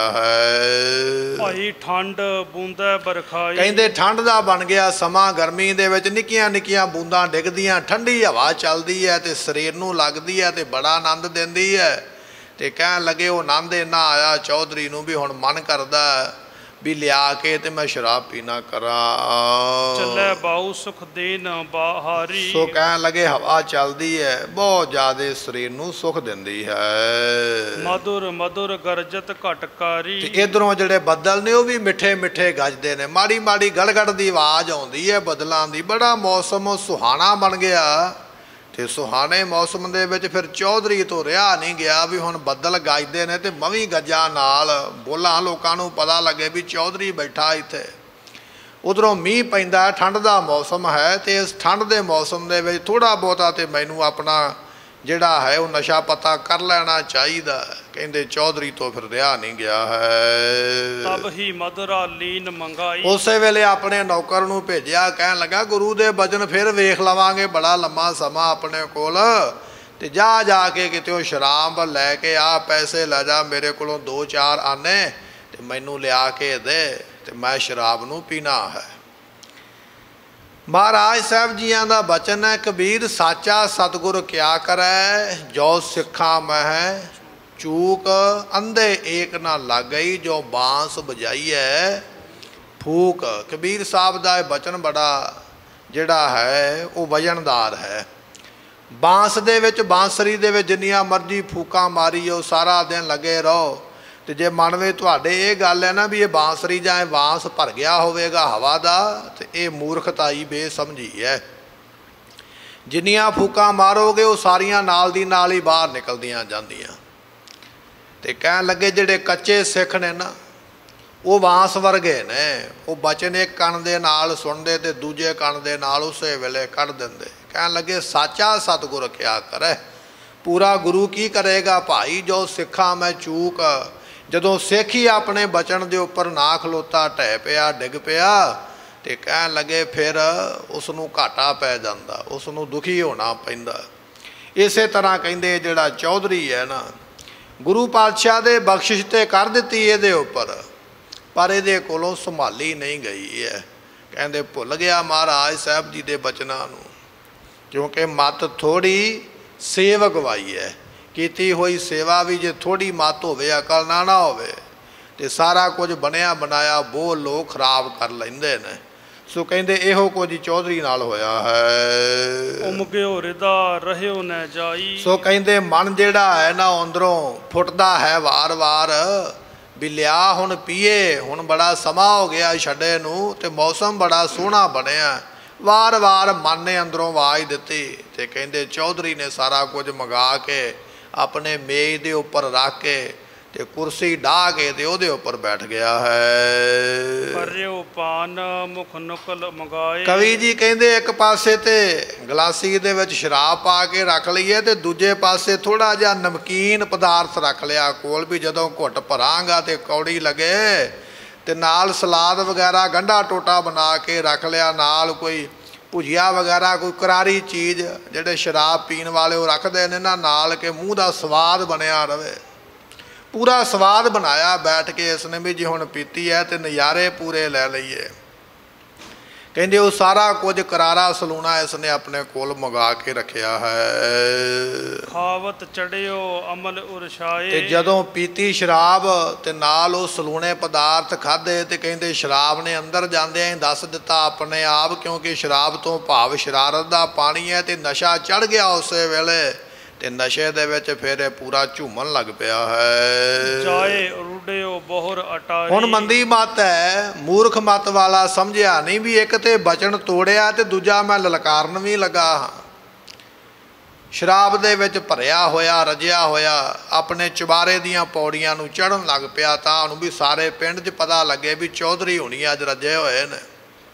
ਹੈ। ਭਾਈ ਠੰਡ ਬੂੰਦਾ ਬਰਖਾਈ। ਕਹਿੰਦੇ ਠੰਡ ਦਾ ਬਣ ਗਿਆ ਸਮਾਂ, ਗਰਮੀ ਦੇ ਵਿੱਚ ਨਿੱਕੀਆਂ ਨਿੱਕੀਆਂ ਬੂੰਦਾਂ ਡਿੱਗਦੀਆਂ, ਠੰਡੀ ਹਵਾ ਚੱਲਦੀ ਹੈ ਤੇ ਸਰੀਰ ਨੂੰ ਲੱਗਦੀ ਹੈ ਤੇ ਬੜਾ ਆਨੰਦ ਦਿੰਦੀ ਹੈ। ਤੇ ਕਹਿਣ ਲੱਗੇ ਉਹ ਆਨੰਦ ਇੰਨਾ ਆਇਆ ਚੌਧਰੀ ਨੂੰ ਵੀ ਹੁਣ ਮਨ ਕਰਦਾ ਵੀ ਲਿਆ ਕੇ ਤੇ ਮੈਂ ਸ਼ਰਾਬ ਪੀਣਾ ਕਰਾਂ। ਚੱਲੇ ਬਾਉ ਸੁਖ ਦੇਨ ਬਾਹਾਰੀ। ਸੋ ਕਹਿਣ ਲੱਗੇ ਹਵਾ ਚੱਲਦੀ ਹੈ, ਬਹੁਤ ਜ਼ਿਆਦਾ ਸਰੀਰ ਨੂੰ ਸੁਖ ਦਿੰਦੀ ਹੈ। ਮధుਰ ਮధుਰ ਗਰਜਤ ਘਟਕਾਰੀ। ਤੇ ਇਧਰੋਂ ਜਿਹੜੇ ਬੱਦਲ ਨੇ ਉਹ ਵੀ ਮਿੱਠੇ ਮਿੱਠੇ ਗੱਜਦੇ ਨੇ, ਮਾੜੀ ਮਾੜੀ ਗੜਗੜ ਦੀ ਆਵਾਜ਼ ਆਉਂਦੀ ਹੈ ਬੱਦਲਾਂ ਦੀ। ਬੜਾ ਮੌਸਮ ਸੁਹਾਣਾ ਬਣ ਗਿਆ। ਤੇ ਸੁਹਾਣੇ ਮੌਸਮ ਦੇ ਵਿੱਚ ਫਿਰ ਚੌਧਰੀ ਤੋਂ ਰਿਹਾ ਨਹੀਂ ਗਿਆ ਵੀ ਹੁਣ ਬੱਦਲ ਗੱਜਦੇ ਨੇ ਤੇ ਮਵੀ ਗੱਜਾਂ ਨਾਲ ਬੋਲਾਂ, ਲੋਕਾਂ ਨੂੰ ਪਤਾ ਲੱਗੇ ਵੀ ਚੌਧਰੀ ਬੈਠਾ ਇੱਥੇ। ਉਧਰੋਂ ਮੀਂਹ ਪੈਂਦਾ, ਠੰਡ ਦਾ ਮੌਸਮ ਹੈ ਤੇ ਇਸ ਠੰਡ ਦੇ ਮੌਸਮ ਦੇ ਵਿੱਚ ਥੋੜ੍ਹਾ ਬਹੁਤਾ ਤੇ ਮੈਨੂੰ ਆਪਣਾ ਜਿਹੜਾ ਹੈ ਉਹ ਨਸ਼ਾ ਪਤਾ ਕਰ ਲੈਣਾ ਚਾਹੀਦਾ। ਕਹਿੰਦੇ ਚੌਧਰੀ ਤੋਂ ਫਿਰ ਰਿਹਾ ਨਹੀਂ ਗਿਆ ਹੈ। ਤਬ ਹੀ ਮਧੁਰਾ ਲੀਨ ਮੰਗਾਈ। ਉਸੇ ਵੇਲੇ ਆਪਣੇ ਨੌਕਰ ਨੂੰ ਭੇਜਿਆ, ਕਹਿਣ ਲੱਗਾ ਗੁਰੂ ਦੇ ਬਚਨ ਫਿਰ ਵੇਖ ਲਵਾਂਗੇ, ਬੜਾ ਲੰਮਾ ਸਮਾਂ ਆਪਣੇ ਕੋਲ, ਤੇ ਜਾ ਜਾ ਕੇ ਕਿਤੇ ਉਹ ਸ਼ਰਾਬ ਲੈ ਕੇ ਆ, ਪੈਸੇ ਲੈ ਜਾ ਮੇਰੇ ਕੋਲੋਂ ਦੋ ਚਾਰ ਆਨੇ ਤੇ ਮੈਨੂੰ ਲਿਆ ਕੇ ਦੇ ਤੇ ਮੈਂ ਸ਼ਰਾਬ ਨੂੰ ਪੀਣਾ ਹੈ। ਮਹਾਰਾਜ ਸਾਹਿਬ ਜੀਆਂ ਦਾ ਬਚਨ ਹੈ, ਕਬੀਰ ਸਾਚਾ ਸਤਿਗੁਰ ਕਿਆ ਕਰੈ, ਜੋ ਸਿੱਖਾਂ ਮਹਿ ਚੂਕ ਅੰਧੇ ਏਕ ਨਾ ਲਾਗਈ, ਜੋ ਬਾਂਸ ਵਜਾਈਐ ਫੂਕ। ਕਬੀਰ ਸਾਹਿਬ ਦਾ ਇਹ ਬਚਨ ਬੜਾ ਜਿਹੜਾ ਹੈ ਉਹ ਵਜਨਦਾਰ ਹੈ। ਬਾਂਸ ਦੇ ਵਿੱਚ, ਬਾਂਸਰੀ ਦੇ ਵਿੱਚ ਜਿੰਨੀਆਂ ਮਰਜ਼ੀ ਫੂਕਾਂ ਮਾਰੀ ਉਹ ਸਾਰਾ ਦਿਨ ਲੱਗੇ ਰਹੋ, ਤੇ ਜੇ ਮਨ ਵਿੱਚ ਤੁਹਾਡੇ ਇਹ ਗੱਲ ਹੈ ਨਾ ਵੀ ਇਹ ਬਾਂਸਰੀ ਜਾਂ ਇਹ ਬਾਂਸ ਭਰ ਗਿਆ ਹੋਵੇਗਾ ਹਵਾ ਦਾ, ਤੇ ਇਹ ਮੂਰਖਤਾਈ ਬੇਸਮਝੀ ਹੈ। ਜਿੰਨੀਆਂ ਫੂਕਾਂ ਮਾਰੋਗੇ ਉਹ ਸਾਰੀਆਂ ਨਾਲ ਦੀ ਨਾਲ ਹੀ ਬਾਹਰ ਨਿਕਲਦੀਆਂ ਜਾਂਦੀਆਂ। ਤੇ ਕਹਿਣ ਲੱਗੇ ਜਿਹੜੇ ਕੱਚੇ ਸਿੱਖ ਨੇ ਨਾ ਉਹ ਬਾਂਸ ਵਰਗੇ ਨੇ, ਉਹ ਬਚਨ ਇੱਕ ਕੰਨ ਦੇ ਨਾਲ ਸੁਣਦੇ ਤੇ ਦੂਜੇ ਕੰਨ ਦੇ ਨਾਲ ਉਸੇ ਵੇਲੇ ਕੱਢ ਦਿੰਦੇ। ਕਹਿਣ ਲੱਗੇ ਸਾਚਾ ਸਤਿਗੁਰ ਕਿਆ ਕਰੇ, ਪੂਰਾ ਗੁਰੂ ਕੀ ਕਰੇਗਾ ਭਾਈ, ਜੋ ਸਿੱਖਾਂ ਮੈਂ ਚੂਕ। ਜਦੋਂ ਸਿੱਖ ਹੀ ਆਪਣੇ ਬਚਨ ਦੇ ਉੱਪਰ ਨਾ ਖਲੋਤਾ, ਢਹਿ ਪਿਆ, ਡਿੱਗ ਪਿਆ, ਤੇ ਕਹਿਣ ਲੱਗੇ ਫਿਰ ਉਸ ਨੂੰ ਘਾਟਾ ਪੈ ਜਾਂਦਾ, ਉਸ ਨੂੰ ਦੁਖੀ ਹੋਣਾ ਪੈਂਦਾ। ਇਸੇ ਤਰ੍ਹਾਂ ਕਹਿੰਦੇ ਜਿਹੜਾ ਚੌਧਰੀ ਹੈ ਨਾ, ਗੁਰੂ ਪਾਤਸ਼ਾਹ ਦੇ ਬਖਸ਼ਿਸ਼ ਤੇ ਕਰ ਦਿੱਤੀ ਇਹਦੇ ਉੱਪਰ, ਪਰ ਇਹਦੇ ਕੋਲੋਂ ਸੰਭਾਲੀ ਨਹੀਂ ਗਈ ਹੈ। ਕਹਿੰਦੇ ਭੁੱਲ ਗਿਆ ਮਹਾਰਾਜ ਸਾਹਿਬ ਜੀ ਦੇ ਬਚਨਾਂ ਨੂੰ, ਕਿਉਂਕਿ ਮੱਤ ਥੋੜ੍ਹੀ ਸੇਵ ਗਵਾਈ ਹੈ। ਕੀਤੀ ਹੋਈ ਸੇਵਾ ਵੀ ਜੇ ਥੋੜ੍ਹੀ ਮੱਤ ਹੋਵੇ, ਅਕਲ ਨਾ ਨਾ ਹੋਵੇ, ਤੇ ਸਾਰਾ ਕੁਝ ਬਣਿਆ ਬਣਾਇਆ ਬੋਲ ਲੋਕ ਖਰਾਬ ਕਰ ਲੈਂਦੇ ਨੇ। ਸੋ ਕਹਿੰਦੇ ਇਹੋ ਕੁਝ ਚੌਧਰੀ ਨਾਲ ਹੋਇਆ ਹੈ। ਉਮਗਿਓ ਰਿਦਾ ਰਹਿਓ ਨਾ ਜਾਈ। ਸੋ ਕਹਿੰਦੇ ਮਨ ਜਿਹੜਾ ਹੈ ਨਾ ਅੰਦਰੋਂ ਫੁੱਟਦਾ ਹੈ ਵਾਰ-ਵਾਰ ਵੀ ਲਿਆ ਹੁਣ ਪੀਏ, ਹੁਣ ਬੜਾ ਸਮਾਂ ਹੋ ਗਿਆ ਛੱਡੇ ਨੂੰ, ਤੇ ਮੌਸਮ ਬੜਾ ਸੋਹਣਾ ਬਣਿਆ। ਵਾਰ-ਵਾਰ ਮਨ ਨੇ ਅੰਦਰੋਂ ਆਵਾਜ਼ ਦਿੱਤੀ, ਤੇ ਕਹਿੰਦੇ ਚੌਧਰੀ ਨੇ ਸਾਰਾ ਕੁਝ ਮੰਗਾ ਕੇ ਆਪਣੇ ਮੇਜ਼ ਦੇ ਉੱਪਰ ਰੱਖ ਕੇ ਤੇ ਕੁਰਸੀ ਢਾਹ ਕੇ ਤੇ ਉਹਦੇ ਉੱਪਰ ਬੈਠ ਗਿਆ ਹੈ। ਪਰਿਓ ਪਾਨ ਮੁਖ ਨੁਕਲ ਮੰਗਾਏ। ਕਵੀ ਜੀ ਕਹਿੰਦੇ ਇੱਕ ਪਾਸੇ ਤੇ ਗਲਾਸੀ ਦੇ ਵਿੱਚ ਸ਼ਰਾਬ ਪਾ ਕੇ ਰੱਖ ਲਈਏ, ਤੇ ਦੂਜੇ ਪਾਸੇ ਥੋੜਾ ਜਿਹਾ ਨਮਕੀਨ ਪਦਾਰਥ ਰੱਖ ਲਿਆ ਕੋਲ, ਵੀ ਜਦੋਂ ਘੁੱਟ ਭਰਾਂਗਾ ਤੇ ਕੌੜੀ ਲੱਗੇ। ਤੇ ਨਾਲ ਸਲਾਦ ਵਗੈਰਾ ਗੰਢਾ ਟੋਟਾ ਬਣਾ ਕੇ ਰੱਖ ਲਿਆ, ਨਾਲ ਕੋਈ ਭੁਜੀਆ ਵਗੈਰਾ, ਕੋਈ ਕਰਾਰੀ ਚੀਜ਼ ਜਿਹੜੇ ਸ਼ਰਾਬ ਪੀਣ ਵਾਲੇ ਉਹ ਰੱਖਦੇ ਨੇ ਨਾ ਨਾਲ, ਕਿ ਮੂੰਹ ਦਾ ਸਵਾਦ ਬਣਿਆ ਰਵੇ। ਪੂਰਾ ਸਵਾਦ ਬਣਾਇਆ ਬੈਠ ਕੇ ਇਸ ਨੇ ਵੀ ਜੇ ਹੁਣ ਪੀਤੀ ਹੈ ਤੇ ਨਜ਼ਾਰੇ ਪੂਰੇ ਲੈ ਲਈਏ। ਕਹਿੰਦੇ ਉਹ ਸਾਰਾ ਕੁਝ ਕਰਾਰਾ ਸਲੂਣਾ ਇਸ ਨੇ ਆਪਣੇ ਕੋਲ ਮੰਗਾ ਕੇ ਰੱਖਿਆ ਹੈ। ਖਾਵਤ ਚੜਿਓ ਅਮਲ ਉਰਸ਼ਾਏ। ਤੇ ਜਦੋਂ ਪੀਤੀ ਸ਼ਰਾਬ ਤੇ ਨਾਲ ਉਹ ਸਲੂਣੇ ਪਦਾਰਥ ਖਾਧੇ, ਤੇ ਕਹਿੰਦੇ ਸ਼ਰਾਬ ਨੇ ਅੰਦਰ ਜਾਂਦਿਆਂ ਹੀ ਦੱਸ ਦਿੱਤਾ ਆਪਣੇ ਆਪ, ਕਿਉਂਕਿ ਸ਼ਰਾਬ ਤੋਂ ਭਾਵ ਸ਼ਰਾਰਤ ਦਾ ਪਾਣੀ ਹੈ, ਤੇ ਨਸ਼ਾ ਚੜ ਗਿਆ ਉਸੇ ਵੇਲੇ, ਤੇ ਨਸ਼ੇ ਦੇ ਵਿੱਚ ਫਿਰ ਇਹ ਪੂਰਾ ਝੂਮਣ ਲੱਗ ਪਿਆ ਹੈ। ਜਾਏ ਰੁੜਿਓ ਬਹੁਰ ਅਟਾਈ। ਹੁਣ ਮੰਦੀ ਮੱਤ ਹੈ, ਮੂਰਖ ਮੱਤ ਵਾਲਾ ਸਮਝਿਆ ਨਹੀਂ ਵੀ ਇੱਕ ਤੇ ਬਚਨ ਤੋੜਿਆ ਤੇ ਦੂਜਾ ਮੈਂ ਲਲਕਾਰਨ ਵੀ ਲੱਗਾ ਹਾਂ। ਸ਼ਰਾਬ ਦੇ ਵਿੱਚ ਭਰਿਆ ਹੋਇਆ, ਰਜਿਆ ਹੋਇਆ, ਆਪਣੇ ਚੁਬਾਰੇ ਦੀਆਂ ਪੌੜੀਆਂ ਨੂੰ ਚੜ੍ਹਨ ਲੱਗ ਪਿਆ, ਤਾਂ ਉਹਨੂੰ ਵੀ ਸਾਰੇ ਪਿੰਡ 'ਚ ਪਤਾ ਲੱਗੇ ਵੀ ਚੌਧਰੀ ਹੋਣੀ ਅੱਜ ਰੱਜੇ ਹੋਏ ਨੇ।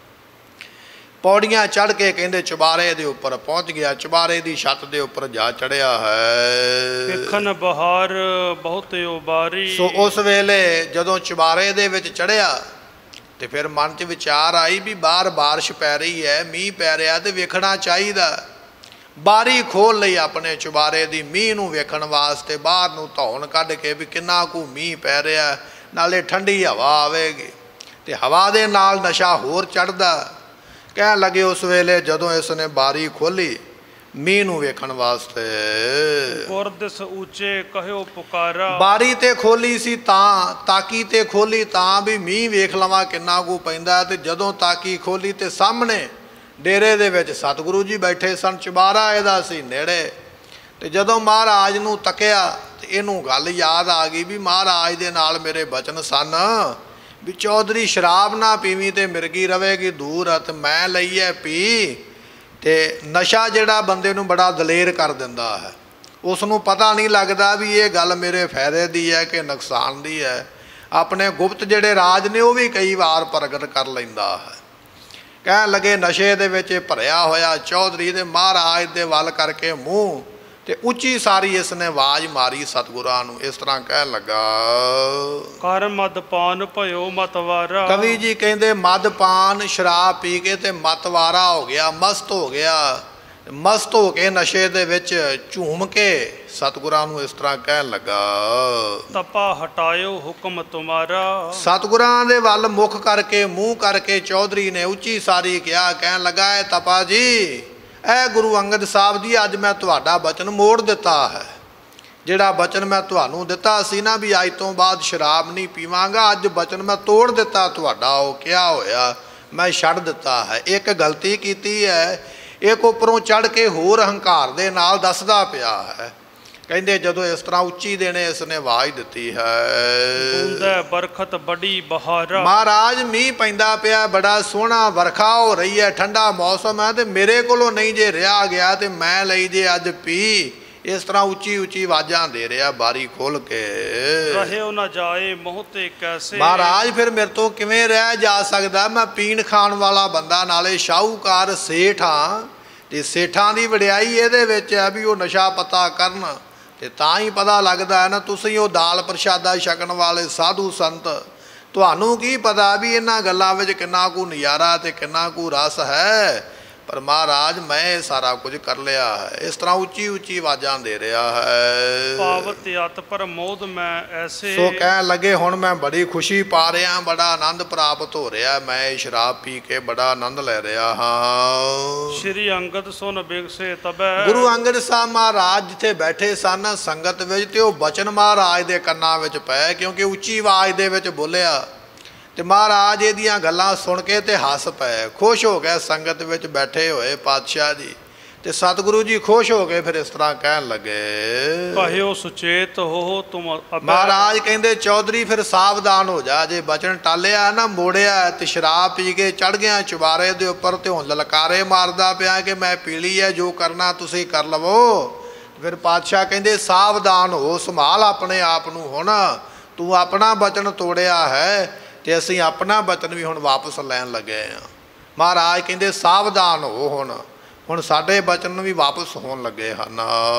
ਪੌੜੀਆਂ ਚੜ੍ਹ ਕੇ ਕਹਿੰਦੇ ਚੁਬਾਰੇ ਦੇ ਉੱਪਰ ਪਹੁੰਚ ਗਿਆ, ਚੁਬਾਰੇ ਦੀ ਛੱਤ ਦੇ ਉੱਪਰ ਜਾ ਚੜ੍ਹਿਆ ਹੈ। ਵੇਖਣ ਬਹਾਰ ਬਹੁਤ ਉਬਾਰੀ। ਸੋ ਉਸ ਵੇਲੇ ਜਦੋਂ ਚੁਬਾਰੇ ਦੇ ਵਿੱਚ ਚੜ੍ਹਿਆ ਤੇ ਫਿਰ ਮਨ 'ਚ ਵਿਚਾਰ ਆਈ ਵੀ ਬਾਹਰ ਬਾਰਿਸ਼ ਪੈ ਰਹੀ ਹੈ, ਮੀਂਹ ਪੈ ਰਿਹਾ, ਤੇ ਵੇਖਣਾ ਚਾਹੀਦਾ। ਬਾਰੀ ਖੋਲ੍ਹ ਲਈ ਆਪਣੇ ਚੁਬਾਰੇ ਦੀ ਮੀਂਹ ਨੂੰ ਵੇਖਣ ਵਾਸਤੇ, ਬਾਹਰ ਨੂੰ ਧੌਣ ਕੱਢ ਕੇ ਵੀ ਕਿੰਨਾ ਕੁ ਮੀਂਹ ਪੈ ਰਿਹਾ, ਨਾਲੇ ਠੰਡੀ ਹਵਾ ਆਵੇਗੀ, ਤੇ ਹਵਾ ਦੇ ਨਾਲ ਨਸ਼ਾ ਹੋਰ ਚੜ੍ਹਦਾ। ਕਹਿਣ ਲੱਗੇ ਉਸ ਵੇਲੇ ਜਦੋਂ ਇਸ ਨੇ ਬਾਰੀ ਖੋਲ੍ਹੀ ਮੀਂਹ ਨੂੰ ਵੇਖਣ ਵਾਸਤੇ, ਗੁਰਦਿਸ ਉੱਚੇ ਕਹਿਓ ਪੁਕਾਰਾ। ਬਾਰੀ ਤੇ ਖੋਲ੍ਹੀ ਸੀ ਤਾਂ, ਤਾਕੀ ਤੇ ਖੋਲ੍ਹੀ ਤਾਂ ਵੀ ਮੀਂਹ ਵੇਖ ਲਵਾਂ ਕਿੰਨਾ ਕੁ ਪੈਂਦਾ। ਤੇ ਜਦੋਂ ਤਾਕੀ ਖੋਲ੍ਹੀ ਤੇ ਸਾਹਮਣੇ ਡੇਰੇ ਦੇ ਵਿੱਚ ਸਤਿਗੁਰੂ ਜੀ ਬੈਠੇ ਸਨ, ਚੁਬਾਰਾ ਇਹਦਾ ਸੀ ਨੇੜੇ। ਤੇ ਜਦੋਂ ਮਹਾਰਾਜ ਨੂੰ ਤੱਕਿਆ ਤੇ ਇਹਨੂੰ ਗੱਲ ਯਾਦ ਆ ਗਈ ਵੀ ਮਹਾਰਾਜ ਦੇ ਨਾਲ ਮੇਰੇ ਬਚਨ ਸਨ ਵੀ ਚੌਧਰੀ ਸ਼ਰਾਬ ਨਾ ਪੀਵੀਂ ਤੇ ਮਿਰਗੀ ਰਵੇਗੀ ਦੂਰ, ਤੇ ਮੈਂ ਲਈ ਹੈ ਪੀ। ਤੇ ਨਸ਼ਾ ਜਿਹੜਾ ਬੰਦੇ ਨੂੰ ਬੜਾ ਦਲੇਰ ਕਰ ਦਿੰਦਾ ਹੈ, ਉਸ ਨੂੰ ਪਤਾ ਨਹੀਂ ਲੱਗਦਾ ਵੀ ਇਹ ਗੱਲ ਮੇਰੇ ਫਾਇਦੇ ਦੀ ਹੈ ਕਿ ਨੁਕਸਾਨ ਦੀ ਹੈ। ਆਪਣੇ ਗੁਪਤ ਜਿਹੜੇ ਰਾਜ ਨੇ ਉਹ ਵੀ ਕਈ ਵਾਰ ਪ੍ਰਗਟ ਕਰ ਲੈਂਦਾ ਹੈ। ਕਹਿਣ ਲੱਗੇ ਨਸ਼ੇ ਦੇ ਵਿੱਚ ਭਰਿਆ ਹੋਇਆ ਚੌਧਰੀ ਦੇ ਮਹਾਰਾਜ ਦੇ ਵੱਲ ਕਰਕੇ ਮੂੰਹ, ਤੇ ਉੱਚੀ ਸਾਰੀ ਇਸ ਨੇ ਆਵਾਜ਼ ਮਾਰੀ ਸਤਿਗੁਰਾਂ ਨੂੰ, ਇਸ ਤਰ੍ਹਾਂ ਕਹਿਣ ਲੱਗਾ, ਕਰ ਮਦਪਾਨ ਭਇਓ ਮਤਵਾਰਾ। ਕਵੀ ਜੀ ਕਹਿੰਦੇ ਮਦਪਾਨ ਸ਼ਰਾਬ ਪੀ ਕੇ ਤੇ ਮਤਵਾਰਾ ਹੋ ਗਿਆ, ਮਸਤ ਹੋ ਗਿਆ। ਮਸਤ ਹੋ ਕੇ ਨਸ਼ੇ ਦੇ ਵਿੱਚ ਝੂਮ ਕੇ ਸਤਿਗੁਰਾਂ ਨੂੰ ਇਸ ਤਰ੍ਹਾਂ ਕਹਿਣ ਲੱਗਾ, ਤਪਾ ਹਟਾਇਓ ਹੁਕਮ ਤੁਮਾਰਾ। ਸਤਿਗੁਰਾਂ ਦੇ ਵੱਲ ਮੁੱਖ ਕਰਕੇ ਮੂੰਹ ਕਰਕੇ ਚੌਧਰੀ ਨੇ ਉੱਚੀ ਸਾਰੀ ਕਿਹਾ, ਕਹਿਣ ਲੱਗਾ ਇਹ ਤਪਾ ਜੀ, ਇਹ ਗੁਰੂ ਅੰਗਦ ਸਾਹਿਬ ਜੀ ਅੱਜ ਮੈਂ ਤੁਹਾਡਾ ਬਚਨ ਮੋੜ ਦਿੱਤਾ ਹੈ। ਜਿਹੜਾ ਬਚਨ ਮੈਂ ਤੁਹਾਨੂੰ ਦਿੱਤਾ ਸੀ ਨਾ ਵੀ ਅੱਜ ਤੋਂ ਬਾਅਦ ਸ਼ਰਾਬ ਨਹੀਂ ਪੀਵਾਂਗਾ, ਅੱਜ ਬਚਨ ਮੈਂ ਤੋੜ ਦਿੱਤਾ ਤੁਹਾਡਾ। ਉਹ ਕਿਹਾ ਹੋਇਆ ਮੈਂ ਛੱਡ ਦਿੱਤਾ ਹੈ। ਇੱਕ ਗਲਤੀ ਕੀਤੀ ਹੈ, ਇੱਕ ਉੱਪਰੋਂ ਚੜ੍ਹ ਕੇ ਹੋਰ ਹੰਕਾਰ ਦੇ ਨਾਲ ਦੱਸਦਾ ਪਿਆ ਹੈ। ਕਹਿੰਦੇ ਜਦੋਂ ਇਸ ਤਰ੍ਹਾਂ ਉੱਚੀ ਦੇਣੇ ਇਸ ਨੇ ਆਵਾਜ਼ ਦਿੱਤੀ ਹੈ, ਬੂੰਦੇ ਬਰਖਤ ਬੜੀ ਬਹਾਰਾ। ਮਹਾਰਾਜ ਮੀਂਹ ਪੈਂਦਾ ਪਿਆ, ਬੜਾ ਸੋਹਣਾ ਵਰਖਾ ਹੋ ਰਹੀ ਹੈ, ਠੰਡਾ ਮੌਸਮ ਹੈ, ਤੇ ਮੇਰੇ ਕੋਲੋਂ ਨਹੀਂ ਜੇ ਰਿਹਾ ਗਿਆ ਤੇ ਮੈਂ ਲਈ ਜੇ ਅੱਜ ਪੀ। ਇਸ ਤਰ੍ਹਾਂ ਉੱਚੀ ਉੱਚੀ ਆਵਾਜ਼ਾਂ ਦੇ ਰਿਹਾ ਬਾਰੀ ਖੋਲ ਕੇ। ਰਹਿਓ ਨਾ ਜਾਏ ਮੋਹ ਤੇ ਕੈਸੇ। ਮਹਾਰਾਜ ਫਿਰ ਮੇਰੇ ਤੋਂ ਕਿਵੇਂ ਰਹਿ ਜਾ ਸਕਦਾ, ਮੈਂ ਪੀਣ ਖਾਣ ਵਾਲਾ ਬੰਦਾ, ਨਾਲੇ ਸ਼ਾਹੂਕਾਰ ਸੇਠ ਹਾਂ, ਤੇ ਸੇਠਾਂ ਦੀ ਵਡਿਆਈ ਇਹਦੇ ਵਿੱਚ ਹੈ ਵੀ ਉਹ ਨਸ਼ਾ ਪਤਾ ਕਰਨ, ਤੇ ਤਾਂ ਹੀ ਪਤਾ ਲੱਗਦਾ ਹੈ ਨਾ। ਤੁਸੀਂ ਉਹ ਦਾਲ ਪ੍ਰਸ਼ਾਦਾ ਛਕਣ ਵਾਲੇ ਸਾਧੂ ਸੰਤ, ਤੁਹਾਨੂੰ ਕੀ ਪਤਾ ਵੀ ਇਹਨਾਂ ਗੱਲਾਂ ਵਿੱਚ ਕਿੰਨਾ ਕੁ ਨਜ਼ਾਰਾ ਤੇ ਕਿੰਨਾ ਕੁ ਰਸ ਹੈ। ਪਰ ਮਹਾਰਾਜ ਮੈਂ ਇਹ ਸਾਰਾ ਕੁਝ ਕਰ ਲਿਆ ਹੈ। ਇਸ ਤਰ੍ਹਾਂ ਉੱਚੀ ਉੱਚੀ ਆਵਾਜ਼ਾਂ ਦੇ ਰਿਹਾ ਹੈ। ਪਾਵਤ ਅਤ ਪਰ ਮੋਦ ਮੈਂ ਐਸੇ। ਸੋ ਕਹਿਣ ਲੱਗੇ ਹੁਣ ਮੈਂ ਬੜੀ ਖੁਸ਼ੀ ਪਾ ਰਿਹਾ, ਬੜਾ ਆਨੰਦ ਪ੍ਰਾਪਤ ਹੋ ਰਿਹਾ, ਮੈਂ ਸ਼ਰਾਬ ਪੀ ਕੇ ਬੜਾ ਆਨੰਦ ਲੈ ਰਿਹਾ ਹਾਂ। ਸ਼੍ਰੀ ਅੰਗਦ ਸੁਨ ਬਿਗਸੇ ਤਬੈ। ਗੁਰੂ ਅੰਗਦ ਸਾਹਿਬ ਮਹਾਰਾਜ ਜਿੱਥੇ ਬੈਠੇ ਸਨ ਸੰਗਤ ਵਿੱਚ, ਤੇ ਉਹ ਬਚਨ ਮਹਾਰਾਜ ਦੇ ਕੰਨਾਂ ਵਿੱਚ ਪਏ, ਕਿਉਂਕਿ ਉੱਚੀ ਆਵਾਜ਼ ਦੇ ਵਿੱਚ ਬੋਲਿਆ। ਤੇ ਮਹਾਰਾਜ ਇਹਦੀਆਂ ਗੱਲਾਂ ਸੁਣ ਕੇ ਤੇ ਹੱਸ ਪਏ, ਖੁਸ਼ ਹੋ ਗਏ ਸੰਗਤ ਵਿੱਚ ਬੈਠੇ ਹੋਏ ਪਾਤਸ਼ਾਹ ਜੀ। ਤੇ ਸਤਿਗੁਰੂ ਜੀ ਖੁਸ਼ ਹੋ ਗਏ, ਫਿਰ ਇਸ ਤਰ੍ਹਾਂ ਕਹਿਣ ਲੱਗੇ, ਕਹਿਓ ਸੁਚੇਤ ਹੋ ਤੁਮ। ਮਹਾਰਾਜ ਕਹਿੰਦੇ ਚੌਧਰੀ ਫਿਰ ਸਾਵਧਾਨ ਹੋ ਜਾ, ਜੇ ਬਚਨ ਟਾਲਿਆ ਨਾ ਮੋੜਿਆ ਤੇ ਸ਼ਰਾਬ ਪੀ ਕੇ ਚੜ ਗਿਆ ਚੁਬਾਰੇ ਦੇ ਉੱਪਰ, ਤੇ ਹੁਣ ਲਲਕਾਰੇ ਮਾਰਦਾ ਪਿਆ ਕਿ ਮੈਂ ਪੀ ਲਈ ਹੈ, ਜੋ ਕਰਨਾ ਤੁਸੀਂ ਕਰ ਲਵੋ। ਫਿਰ ਪਾਤਸ਼ਾਹ ਕਹਿੰਦੇ ਸਾਵਧਾਨ ਹੋ, ਸੰਭਾਲ ਆਪਣੇ ਆਪ ਨੂੰ, ਹੁਣ ਤੂੰ ਆਪਣਾ ਬਚਨ ਤੋੜਿਆ ਹੈ ਤੇ ਅਸੀਂ ਆਪਣਾ ਬਚਨ ਵੀ ਹੁਣ ਵਾਪਸ ਲੈਣ ਲੱਗੇ ਹਾਂ। ਮਹਾਰਾਜ ਕਹਿੰਦੇ ਸਾਵਧਾਨ ਹੋ, ਹੁਣ ਹੁਣ ਸਾਡੇ ਬਚਨ ਵੀ ਵਾਪਸ ਹੋਣ ਲੱਗੇ ਹਨ।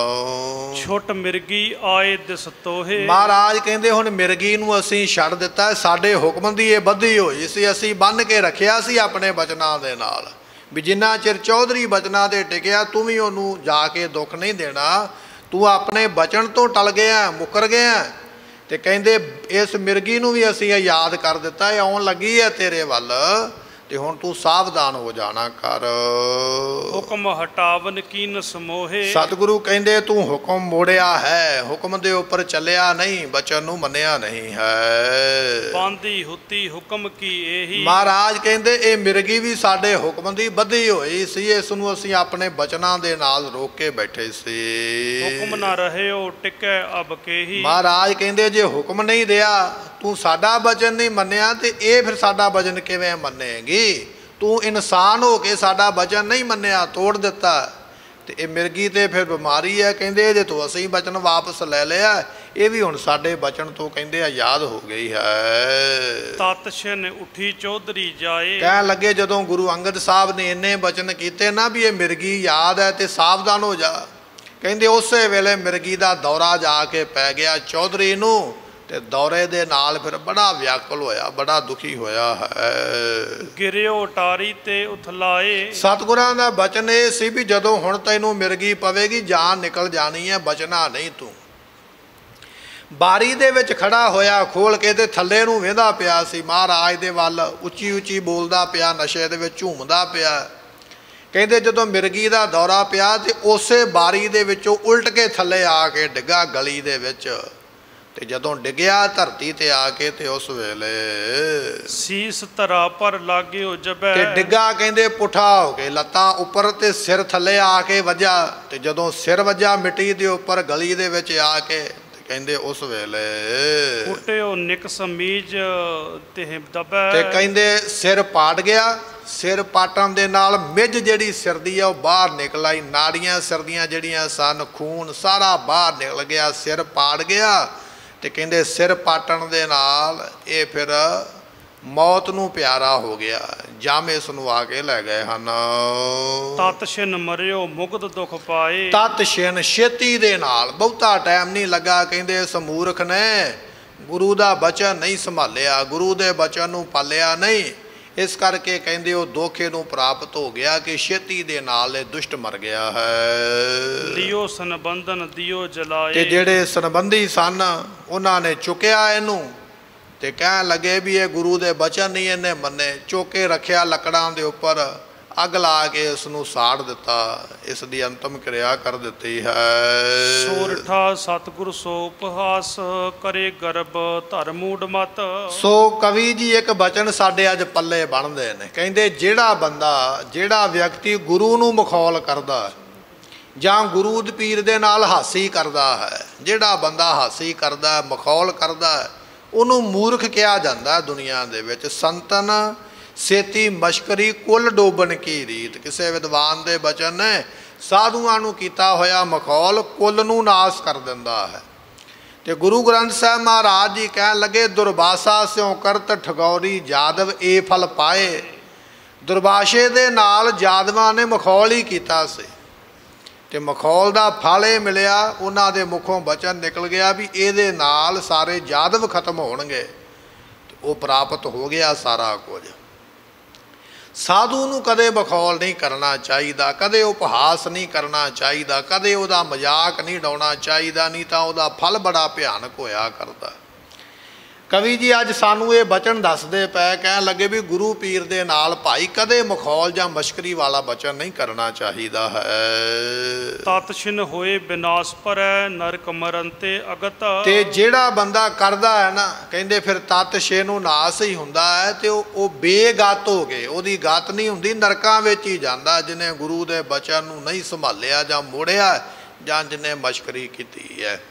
ਛੁੱਟ ਮਿਰਗੀ ਆਏ ਦਿਸ ਤੋਹੇ। ਮਹਾਰਾਜ ਕਹਿੰਦੇ ਹੁਣ ਮਿਰਗੀ ਨੂੰ ਅਸੀਂ ਛੱਡ ਦਿੱਤਾ, ਸਾਡੇ ਹੁਕਮ ਦੀ ਇਹ ਬੱਧੀ ਹੋਈ ਸੀ, ਅਸੀਂ ਬੰਨ੍ਹ ਕੇ ਰੱਖਿਆ ਸੀ ਆਪਣੇ ਬਚਨਾਂ ਦੇ ਨਾਲ, ਵੀ ਜਿੰਨਾ ਚਿਰ ਚੌਧਰੀ ਬਚਨਾਂ 'ਤੇ ਟਿਕਿਆ ਤੂੰ ਵੀ ਉਹਨੂੰ ਜਾ ਕੇ ਦੁੱਖ ਨਹੀਂ ਦੇਣਾ। ਤੂੰ ਆਪਣੇ ਬਚਨ ਤੋਂ ਟਲ ਗਿਆ, ਮੁੱਕਰ ਗਿਆ। ਤੇ ਕਹਿੰਦੇ ਇਸ ਮਿਰਗੀ ਨੂੰ ਵੀ ਅਸੀਂ ਯਾਦ ਕਰ ਦਿੱਤਾ, ਇਹ ਆਉਣ ਲੱਗੀ ਹੈ ਤੇਰੇ ਵੱਲ, ਤੇ ਹੁਣ ਤੂੰ ਸਾਵਧਾਨ ਹੋ ਜਾਣਾ ਕਰ। ਹੁਕਮ ਹਟਾਵਨ ਕੀਨ ਸਮੋਹੇ। ਸਤਿਗੁਰੂ ਕਹਿੰਦੇ ਤੂੰ ਹੁਕਮ ਮੋੜਿਆ ਹੈ, ਹੁਕਮ ਦੇ ਉੱਪਰ ਚੱਲਿਆ ਨਹੀਂ, ਬਚਨ ਨੂੰ ਮੰਨਿਆ ਨਹੀਂ ਹੈ। ਬਾਂਦੀ ਹੁਤੀ ਹੁਕਮ ਕੀ ਇਹੀ। ਮਹਾਰਾਜ ਕਹਿੰਦੇ ਇਹ ਮਿਰਗੀ ਵੀ ਸਾਡੇ ਹੁਕਮ ਦੀ ਬੱਧੀ ਹੋਈ ਸੀ, ਇਸ ਨੂੰ ਅਸੀਂ ਆਪਣੇ ਬਚਨਾਂ ਦੇ ਨਾਲ ਰੋਕ ਕੇ ਬੈਠੇ ਸੀ। ਹੁਕਮ ਨਾ ਰਹਿਓ ਟਿਕੈ ਅਬ ਕੇਹੀ। ਮਹਾਰਾਜ ਕਹਿੰਦੇ ਜੇ ਹੁਕਮ ਨਹੀਂ ਰਿਹਾ, ਤੂੰ ਸਾਡਾ ਬਚਨ ਨਹੀਂ ਮੰਨਿਆ, ਤੇ ਇਹ ਫਿਰ ਸਾਡਾ ਬਚਨ ਕਿਵੇਂ ਮੰਨੇਗੀ? ਤੂੰ ਇਨਸਾਨ ਹੋ ਕੇ ਸਾਡਾ ਬਚਨ ਨਹੀਂ ਮੰਨਿਆ, ਤੋੜ ਦਿੱਤਾ। ਤੇ ਇਹ ਮਿਰਗੀ ਤੇ ਫਿਰ ਬਿਮਾਰੀ ਹੈ, ਕਹਿੰਦੇ ਇਹਦੇ ਤੋਂ ਅਸੀਂ ਬਚਨ ਵਾਪਸ ਲੈ ਲਿਆ, ਇਹ ਵੀ ਹੁਣ ਸਾਡੇ ਬਚਨ ਤੋਂ ਕਹਿੰਦੇ ਆਜ਼ਾਦ ਹੋ ਗਈ ਹੈ। ਤਤ ਛਿਨ ਉੱਠੀ ਚੌਧਰੀ ਜਾਏ। ਕਹਿਣ ਲੱਗੇ ਜਦੋਂ ਗੁਰੂ ਅੰਗਦ ਸਾਹਿਬ ਨੇ ਇੰਨੇ ਬਚਨ ਕੀਤੇ ਨਾ ਵੀ ਇਹ ਮਿਰਗੀ ਯਾਦ ਹੈ ਤੇ ਸਾਵਧਾਨ ਹੋ ਜਾ, ਕਹਿੰਦੇ ਉਸੇ ਵੇਲੇ ਮਿਰਗੀ ਦਾ ਦੌਰਾ ਜਾ ਕੇ ਪੈ ਗਿਆ ਚੌਧਰੀ ਨੂੰ, ਤੇ ਦੌਰੇ ਦੇ ਨਾਲ ਫਿਰ ਬੜਾ ਵਿਆਕੁਲ ਹੋਇਆ, ਬੜਾ ਦੁਖੀ ਹੋਇਆ ਹੈ। ਗਿਰਿਓ ਟਾਰੀ ਤੇ ਉਥਲਾਏ। ਸਤਿਗੁਰਾਂ ਦਾ ਬਚਨ ਇਹ ਸੀ ਵੀ ਜਦੋਂ ਹੁਣ ਤੈਨੂੰ ਮਿਰਗੀ ਪਵੇਗੀ ਜਾਨ ਨਿਕਲ ਜਾਣੀ ਹੈ, ਬਚਣਾ ਨਹੀਂ ਤੂੰ। ਬਾਰੀ ਦੇ ਵਿੱਚ ਖੜਾ ਹੋਇਆ ਖੋਲ ਕੇ, ਤੇ ਥੱਲੇ ਨੂੰ ਵੇਂਦਾ ਪਿਆ ਸੀ ਮਹਾਰਾਜ ਦੇ ਵੱਲ, ਉੱਚੀ ਉੱਚੀ ਬੋਲਦਾ ਪਿਆ, ਨਸ਼ੇ ਦੇ ਵਿੱਚ ਝੂਮਦਾ ਪਿਆ। ਕਹਿੰਦੇ ਜਦੋਂ ਮਿਰਗੀ ਦਾ ਦੌਰਾ ਪਿਆ ਤੇ ਉਸੇ ਬਾਰੀ ਦੇ ਵਿੱਚੋਂ ਉਲਟ ਕੇ ਥੱਲੇ ਆ ਕੇ ਡਿੱਗਾ ਗਲੀ ਦੇ ਵਿੱਚ। ਤੇ ਜਦੋਂ ਡਿੱਗਿਆ ਧਰਤੀ ਤੇ ਆ ਕੇ, ਤੇ ਉਸ ਵੇਲੇ ਸੀਸ ਧਰਾ ਪਰ ਲਾਗਿਓ ਜਬੈ। ਤੇ ਡਿੱਗਾ ਕਹਿੰਦੇ ਪੁੱਠਾ ਹੋ ਕੇ, ਲੱਤਾਂ ਉੱਪਰ ਤੇ ਸਿਰ ਥੱਲੇ ਆ ਕੇ ਵੱਜਾ। ਤੇ ਜਦੋਂ ਸਿਰ ਵੱਜਾ ਮਿੱਟੀ ਦੇ ਉੱਪਰ ਗਲੀ ਦੇ ਵਿੱਚ ਆ ਕੇ, ਤੇ ਕਹਿੰਦੇ ਉਸ ਵੇਲੇ ਫੁੱਟਿਓ ਨਿਕ ਸਮੀਜ ਤੇ ਦਬੈ। ਤੇ ਕਹਿੰਦੇ ਸਿਰ ਪਾਟ ਗਿਆ। ਸਿਰ ਪਾਟਣ ਦੇ ਨਾਲ ਮਿੱਝ ਜਿਹੜੀ ਸਿਰ ਦੀ ਆ ਉਹ ਬਾਹਰ ਨਿਕਲ ਆਈ, ਨਾੜੀਆਂ ਸਿਰ ਦੀਆਂ ਜਿਹੜੀਆਂ ਸਨ, ਖੂਨ ਸਾਰਾ ਬਾਹਰ ਨਿਕਲ ਗਿਆ, ਸਿਰ ਪਾੜ ਗਿਆ। ਤੇ ਕਹਿੰਦੇ ਸਿਰ ਪਾਟਣ ਦੇ ਨਾਲ ਇਹ ਫਿਰ ਮੌਤ ਨੂੰ ਪਿਆਰਾ ਹੋ ਗਿਆ, ਜਮ ਇਸ ਨੂੰ ਆ ਕੇ ਲੈ ਗਏ ਹਨ। ਤਤ ਛਿਨ ਮਰਿਓ ਮੁਕਤ ਦੁਖ ਪਾਏ। ਤਤ ਛਿਨ ਛੇਤੀ ਦੇ ਨਾਲ, ਬਹੁਤਾ ਟਾਈਮ ਨਹੀਂ ਲੱਗਾ। ਕਹਿੰਦੇ ਇਸ ਮੂਰਖ ਨੇ ਗੁਰੂ ਦਾ ਬਚਨ ਨਹੀਂ ਸੰਭਾਲਿਆ, ਗੁਰੂ ਦੇ ਬਚਨ ਨੂੰ ਪਾਲਿਆ ਨਹੀਂ, ਇਸ ਕਰਕੇ ਕਹਿੰਦੇ ਉਹ ਦੋਖੇ ਨੂੰ ਪ੍ਰਾਪਤ ਹੋ ਗਿਆ ਕਿ ਛੇਤੀ ਦੇ ਨਾਲ ਇਹ ਦੁਸ਼ਟ ਮਰ ਗਿਆ ਹੈ। ਲਿਓ ਸੰਬੰਧਨ ਦਿਓ ਜਲਾਏ। ਤੇ ਜਿਹੜੇ ਸੰਬੰਧੀ ਸਨ ਉਹਨਾਂ ਨੇ ਚੁੱਕਿਆ ਇਹਨੂੰ, ਤੇ ਕਹਿਣ ਲੱਗੇ ਵੀ ਇਹ ਗੁਰੂ ਦੇ ਬਚਨ ਨਹੀਂ ਇਹਨੇ ਮੰਨੇ। ਚੁੱਕ ਕੇ ਰੱਖਿਆ ਲੱਕੜਾਂ ਦੇ ਉੱਪਰ, ਅੱਗ ਲਾ ਕੇ ਇਸ ਨੂੰ ਸਾੜ ਦਿੱਤਾ, ਇਸ ਦੀ ਅੰਤਮ ਕਿਰਿਆ ਕਰ ਦਿੱਤੀ ਹੈ। ਸੋਰਠਾ ਸਤਿਗੁਰ ਸੋ ਉਪਹਾਸ ਕਰੇ ਗਰਬ ਧਰਮੂਡ ਮਤ। ਸੋ ਕਵੀ ਜੀ ਇੱਕ ਬਚਨ ਸਾਡੇ ਅੱਜ ਪੱਲੇ ਬਣਦੇ ਨੇ। ਕਹਿੰਦੇ ਜਿਹੜਾ ਬੰਦਾ, ਜਿਹੜਾ ਵਿਅਕਤੀ ਗੁਰੂ ਨੂੰ ਮਖੌਲ ਕਰਦਾ ਜਾਂ ਗੁਰੂ ਦੇ ਪੀਰ ਦੇ ਨਾਲ ਹਾਸੀ ਕਰਦਾ ਹੈ, ਜਿਹੜਾ ਬੰਦਾ ਹਾਸੀ ਕਰਦਾ, ਮਖੌਲ ਕਰਦਾ, ਉਹਨੂੰ ਮੂਰਖ ਕਿਹਾ ਜਾਂਦਾ ਦੁਨੀਆ ਦੇ ਵਿੱਚ। ਸੰਤਨ ਸੇਤੀ ਮਸ਼ਕਰੀ ਕੁੱਲ ਡੋਬਣ ਕੀ ਰੀਤ, ਕਿਸੇ ਵਿਦਵਾਨ ਦੇ ਬਚਨ ਨੇ ਸਾਧੂਆਂ ਨੂੰ ਕੀਤਾ ਹੋਇਆ ਮਖੌਲ ਕੁੱਲ ਨੂੰ ਨਾਸ ਕਰ ਦਿੰਦਾ ਹੈ। ਤੇ ਗੁਰੂ ਗ੍ਰੰਥ ਸਾਹਿਬ ਮਹਾਰਾਜ ਜੀ ਕਹਿਣ ਲੱਗੇ, ਦੁਰਵਾਸਾ ਸਿਉ ਕਰਤ ਠਗੌਰੀ ਜਾਦਵ ਇਹ ਫਲ ਪਾਏ। ਦੁਰਵਾਸ਼ੇ ਦੇ ਨਾਲ ਜਾਦਵਾਂ ਨੇ ਮਖੌਲ ਹੀ ਕੀਤਾ ਸੀ ਤੇ ਮਖੌਲ ਦਾ ਫਲ ਇਹ ਮਿਲਿਆ, ਉਹਨਾਂ ਦੇ ਮੁਖੋਂ ਬਚਨ ਨਿਕਲ ਗਿਆ ਵੀ ਇਹਦੇ ਨਾਲ ਸਾਰੇ ਜਾਦਵ ਖਤਮ ਹੋਣਗੇ। ਉਹ ਪ੍ਰਾਪਤ ਹੋ ਗਿਆ ਸਾਰਾ ਕੁਝ। ਸਾਧੂ ਨੂੰ ਕਦੇ ਮਖੌਲ ਨਹੀਂ ਕਰਨਾ ਚਾਹੀਦਾ, ਕਦੇ ਉਪਹਾਸ ਨਹੀਂ ਕਰਨਾ ਚਾਹੀਦਾ, ਕਦੇ ਉਹਦਾ ਮਜ਼ਾਕ ਨਹੀਂ ਉਡਾਉਣਾ ਚਾਹੀਦਾ, ਨਹੀਂ ਤਾਂ ਉਹਦਾ ਫਲ ਬੜਾ ਭਿਆਨਕ ਹੋਇਆ ਕਰਦਾ। ਕਵੀ ਜੀ ਅੱਜ ਸਾਨੂੰ ਇਹ ਬਚਨ ਦੱਸਦੇ ਪਏ, ਕਹਿਣ ਲੱਗੇ ਵੀ ਗੁਰੂ ਪੀਰ ਦੇ ਨਾਲ ਭਾਈ ਕਦੇ ਮਖੌਲ ਜਾਂ ਮਸ਼ਕਰੀ ਵਾਲਾ ਬਚਨ ਨਹੀਂ ਕਰਨਾ ਚਾਹੀਦਾ ਹੈ। ਤਤ ਛਿਨ ਹੋਏ ਵਿਨਾਸ਼ ਪਰੈ ਨਰਕ ਮਰਨ ਤੇ ਅਗਤ। ਤੇ ਜਿਹੜਾ ਬੰਦਾ ਕਰਦਾ ਹੈ ਨਾ, ਕਹਿੰਦੇ ਫਿਰ ਤਤ ਛੇ ਨੂੰ ਨਾਸ ਹੀ ਹੁੰਦਾ ਹੈ ਤੇ ਉਹ ਉਹ ਬੇਗਤ ਹੋ ਗਏ, ਉਹਦੀ ਗਤ ਨਹੀਂ ਹੁੰਦੀ, ਨਰਕਾਂ ਵਿੱਚ ਹੀ ਜਾਂਦਾ ਜਿਹਨੇ ਗੁਰੂ ਦੇ ਬਚਨ ਨੂੰ ਨਹੀਂ ਸੰਭਾਲਿਆ ਜਾਂ ਮੋੜਿਆ ਜਾਂ ਜਿਹਨੇ ਮਸ਼ਕਰੀ ਕੀਤੀ ਹੈ।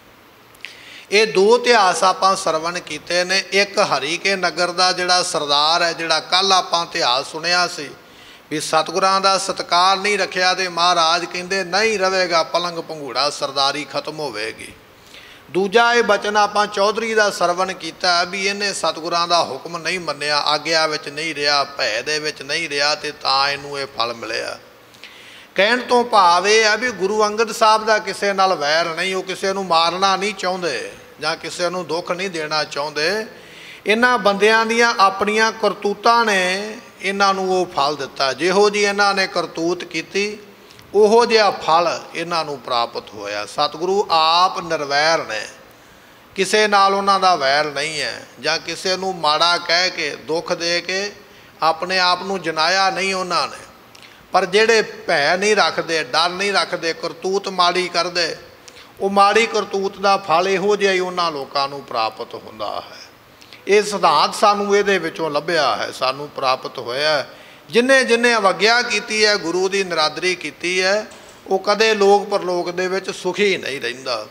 ਇਹ ਦੋ ਇਤਿਹਾਸ ਆਪਾਂ ਸਰਵਣ ਕੀਤੇ ਨੇ। ਇੱਕ ਹਰੀਕੇ ਨਗਰ ਦਾ ਜਿਹੜਾ ਸਰਦਾਰ ਹੈ, ਜਿਹੜਾ ਕੱਲ੍ਹ ਆਪਾਂ ਇਤਿਹਾਸ ਸੁਣਿਆ ਸੀ ਵੀ ਸਤਿਗੁਰਾਂ ਦਾ ਸਤਿਕਾਰ ਨਹੀਂ ਰੱਖਿਆ ਤੇ ਮਹਾਰਾਜ ਕਹਿੰਦੇ ਨਹੀਂ ਰਵੇਗਾ ਪਲੰਗ ਪੰਘੂੜਾ, ਸਰਦਾਰੀ ਖਤਮ ਹੋਵੇਗੀ। ਦੂਜਾ ਇਹ ਬਚਨ ਆਪਾਂ ਚੌਧਰੀ ਦਾ ਸਰਵਣ ਕੀਤਾ ਵੀ ਇਹਨੇ ਸਤਿਗੁਰਾਂ ਦਾ ਹੁਕਮ ਨਹੀਂ ਮੰਨਿਆ, ਆਗਿਆ ਵਿੱਚ ਨਹੀਂ ਰਿਹਾ, ਭੈ ਦੇ ਵਿੱਚ ਨਹੀਂ ਰਿਹਾ ਤੇ ਤਾਂ ਇਹਨੂੰ ਇਹ ਫਲ ਮਿਲਿਆ। ਕਹਿਣ ਤੋਂ ਭਾਵ ਇਹ ਹੈ ਵੀ ਗੁਰੂ ਅੰਗਦ ਸਾਹਿਬ ਦਾ ਕਿਸੇ ਨਾਲ ਵੈਰ ਨਹੀਂ, ਉਹ ਕਿਸੇ ਨੂੰ ਮਾਰਨਾ ਨਹੀਂ ਚਾਹੁੰਦੇ ਜਾਂ ਕਿਸੇ ਨੂੰ ਦੁੱਖ ਨਹੀਂ ਦੇਣਾ ਚਾਹੁੰਦੇ। ਇਹਨਾਂ ਬੰਦਿਆਂ ਦੀਆਂ ਆਪਣੀਆਂ ਕਰਤੂਤਾਂ ਨੇ ਇਹਨਾਂ ਨੂੰ ਉਹ ਫਲ ਦਿੱਤਾ। ਜਿਹੋ ਜਿਹੀ ਇਹਨਾਂ ਨੇ ਕਰਤੂਤ ਕੀਤੀ ਉਹੋ ਜਿਹਾ ਫਲ ਇਹਨਾਂ ਨੂੰ ਪ੍ਰਾਪਤ ਹੋਇਆ। ਸਤਿਗੁਰੂ ਆਪ ਨਿਰਵੈਰ ਨੇ, ਕਿਸੇ ਨਾਲ ਉਹਨਾਂ ਦਾ ਵੈਰ ਨਹੀਂ ਹੈ, ਜਾਂ ਕਿਸੇ ਨੂੰ ਮਾੜਾ ਕਹਿ ਕੇ ਦੁੱਖ ਦੇ ਕੇ ਆਪਣੇ ਆਪ ਨੂੰ ਜਨਾਇਆ ਨਹੀਂ ਉਹਨਾਂ ਨੇ। ਪਰ ਜਿਹੜੇ ਭੈ ਨਹੀਂ ਰੱਖਦੇ, ਡਰ ਨਹੀਂ ਰੱਖਦੇ, ਕਰਤੂਤ ਮਾੜੀ ਕਰਦੇ, ਉਹ ਮਾੜੀ ਕਰਤੂਤ ਦਾ ਫਲ ਇਹੋ ਜਿਹਾ ਹੀ ਉਹਨਾਂ ਲੋਕਾਂ ਨੂੰ ਪ੍ਰਾਪਤ ਹੁੰਦਾ ਹੈ। ਇਹ ਸਿਧਾਂਤ ਸਾਨੂੰ ਇਹਦੇ ਵਿੱਚੋਂ ਲੱਭਿਆ ਹੈ, ਸਾਨੂੰ ਪ੍ਰਾਪਤ ਹੋਇਆ। ਜਿਨ੍ਹੇ ਜਿਨ੍ਹੇ ਅਵੱਗਿਆ ਕੀਤੀ ਹੈ, ਗੁਰੂ ਦੀ ਨਿਰਾਦਰੀ ਕੀਤੀ ਹੈ, ਉਹ ਕਦੇ ਲੋਕ ਪਰਲੋਕ ਦੇ ਵਿੱਚ ਸੁਖੀ ਨਹੀਂ ਰਹਿੰਦਾ।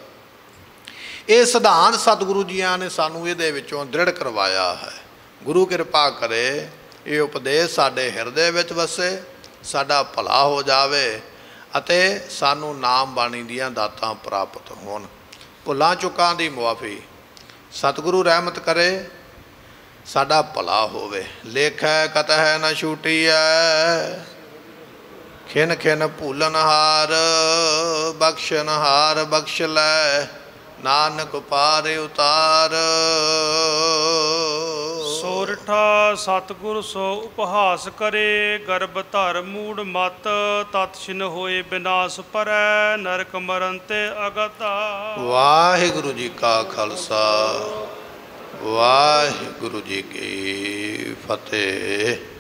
ਇਹ ਸਿਧਾਂਤ ਸਤਿਗੁਰੂ ਜੀਆਂ ਨੇ ਸਾਨੂੰ ਇਹਦੇ ਵਿੱਚੋਂ ਦ੍ਰਿੜ ਕਰਵਾਇਆ ਹੈ। ਗੁਰੂ ਕਿਰਪਾ ਕਰੇ ਇਹ ਉਪਦੇਸ਼ ਸਾਡੇ ਹਿਰਦੇ ਵਿੱਚ ਵਸੇ, ਸਾਡਾ ਭਲਾ ਹੋ ਜਾਵੇ ਅਤੇ ਸਾਨੂੰ ਨਾਮ ਬਾਣੀ ਦੀਆਂ ਦਾਤਾਂ ਪ੍ਰਾਪਤ ਹੋਣ। ਭੁੱਲਾਂ ਚੁੱਕਾਂ ਦੀ ਮੁਆਫੀ ਸਤਿਗੁਰੂ ਰਹਿਮਤ ਕਰੇ, ਸਾਡਾ ਭਲਾ ਹੋਵੇ। ਲੇਖੈ ਕਤਹਿ ਨ ਛੂਟੀਐ, ਖਿਨ ਖਿਨ ਭੂਲਨਹਾਰ, ਬਖਸ਼ਨਹਾਰ ਬਖਸ਼ ਲੈ, ਨਾਨਕ ਪਾਰ ਉਤਾਰ। ਸੋਰਠਾ ਸਤਿਗੁਰ ਸੋ ਉਪਹਾਸ ਕਰੇ, ਗਰਭ ਧਰ ਮੂੜ ਮਤ, ਤਤ ਛਿਨ ਹੋਏ ਵਿਨਾਸ਼ ਪਰੈ ਨਰਕ ਮਰਨ ਤੇ ਅਗਤ। ਵਾਹਿਗੁਰੂ ਜੀ ਕਾ ਖਾਲਸਾ, ਵਾਹਿਗੁਰੂ ਜੀ ਕੀ ਫਤਿਹ।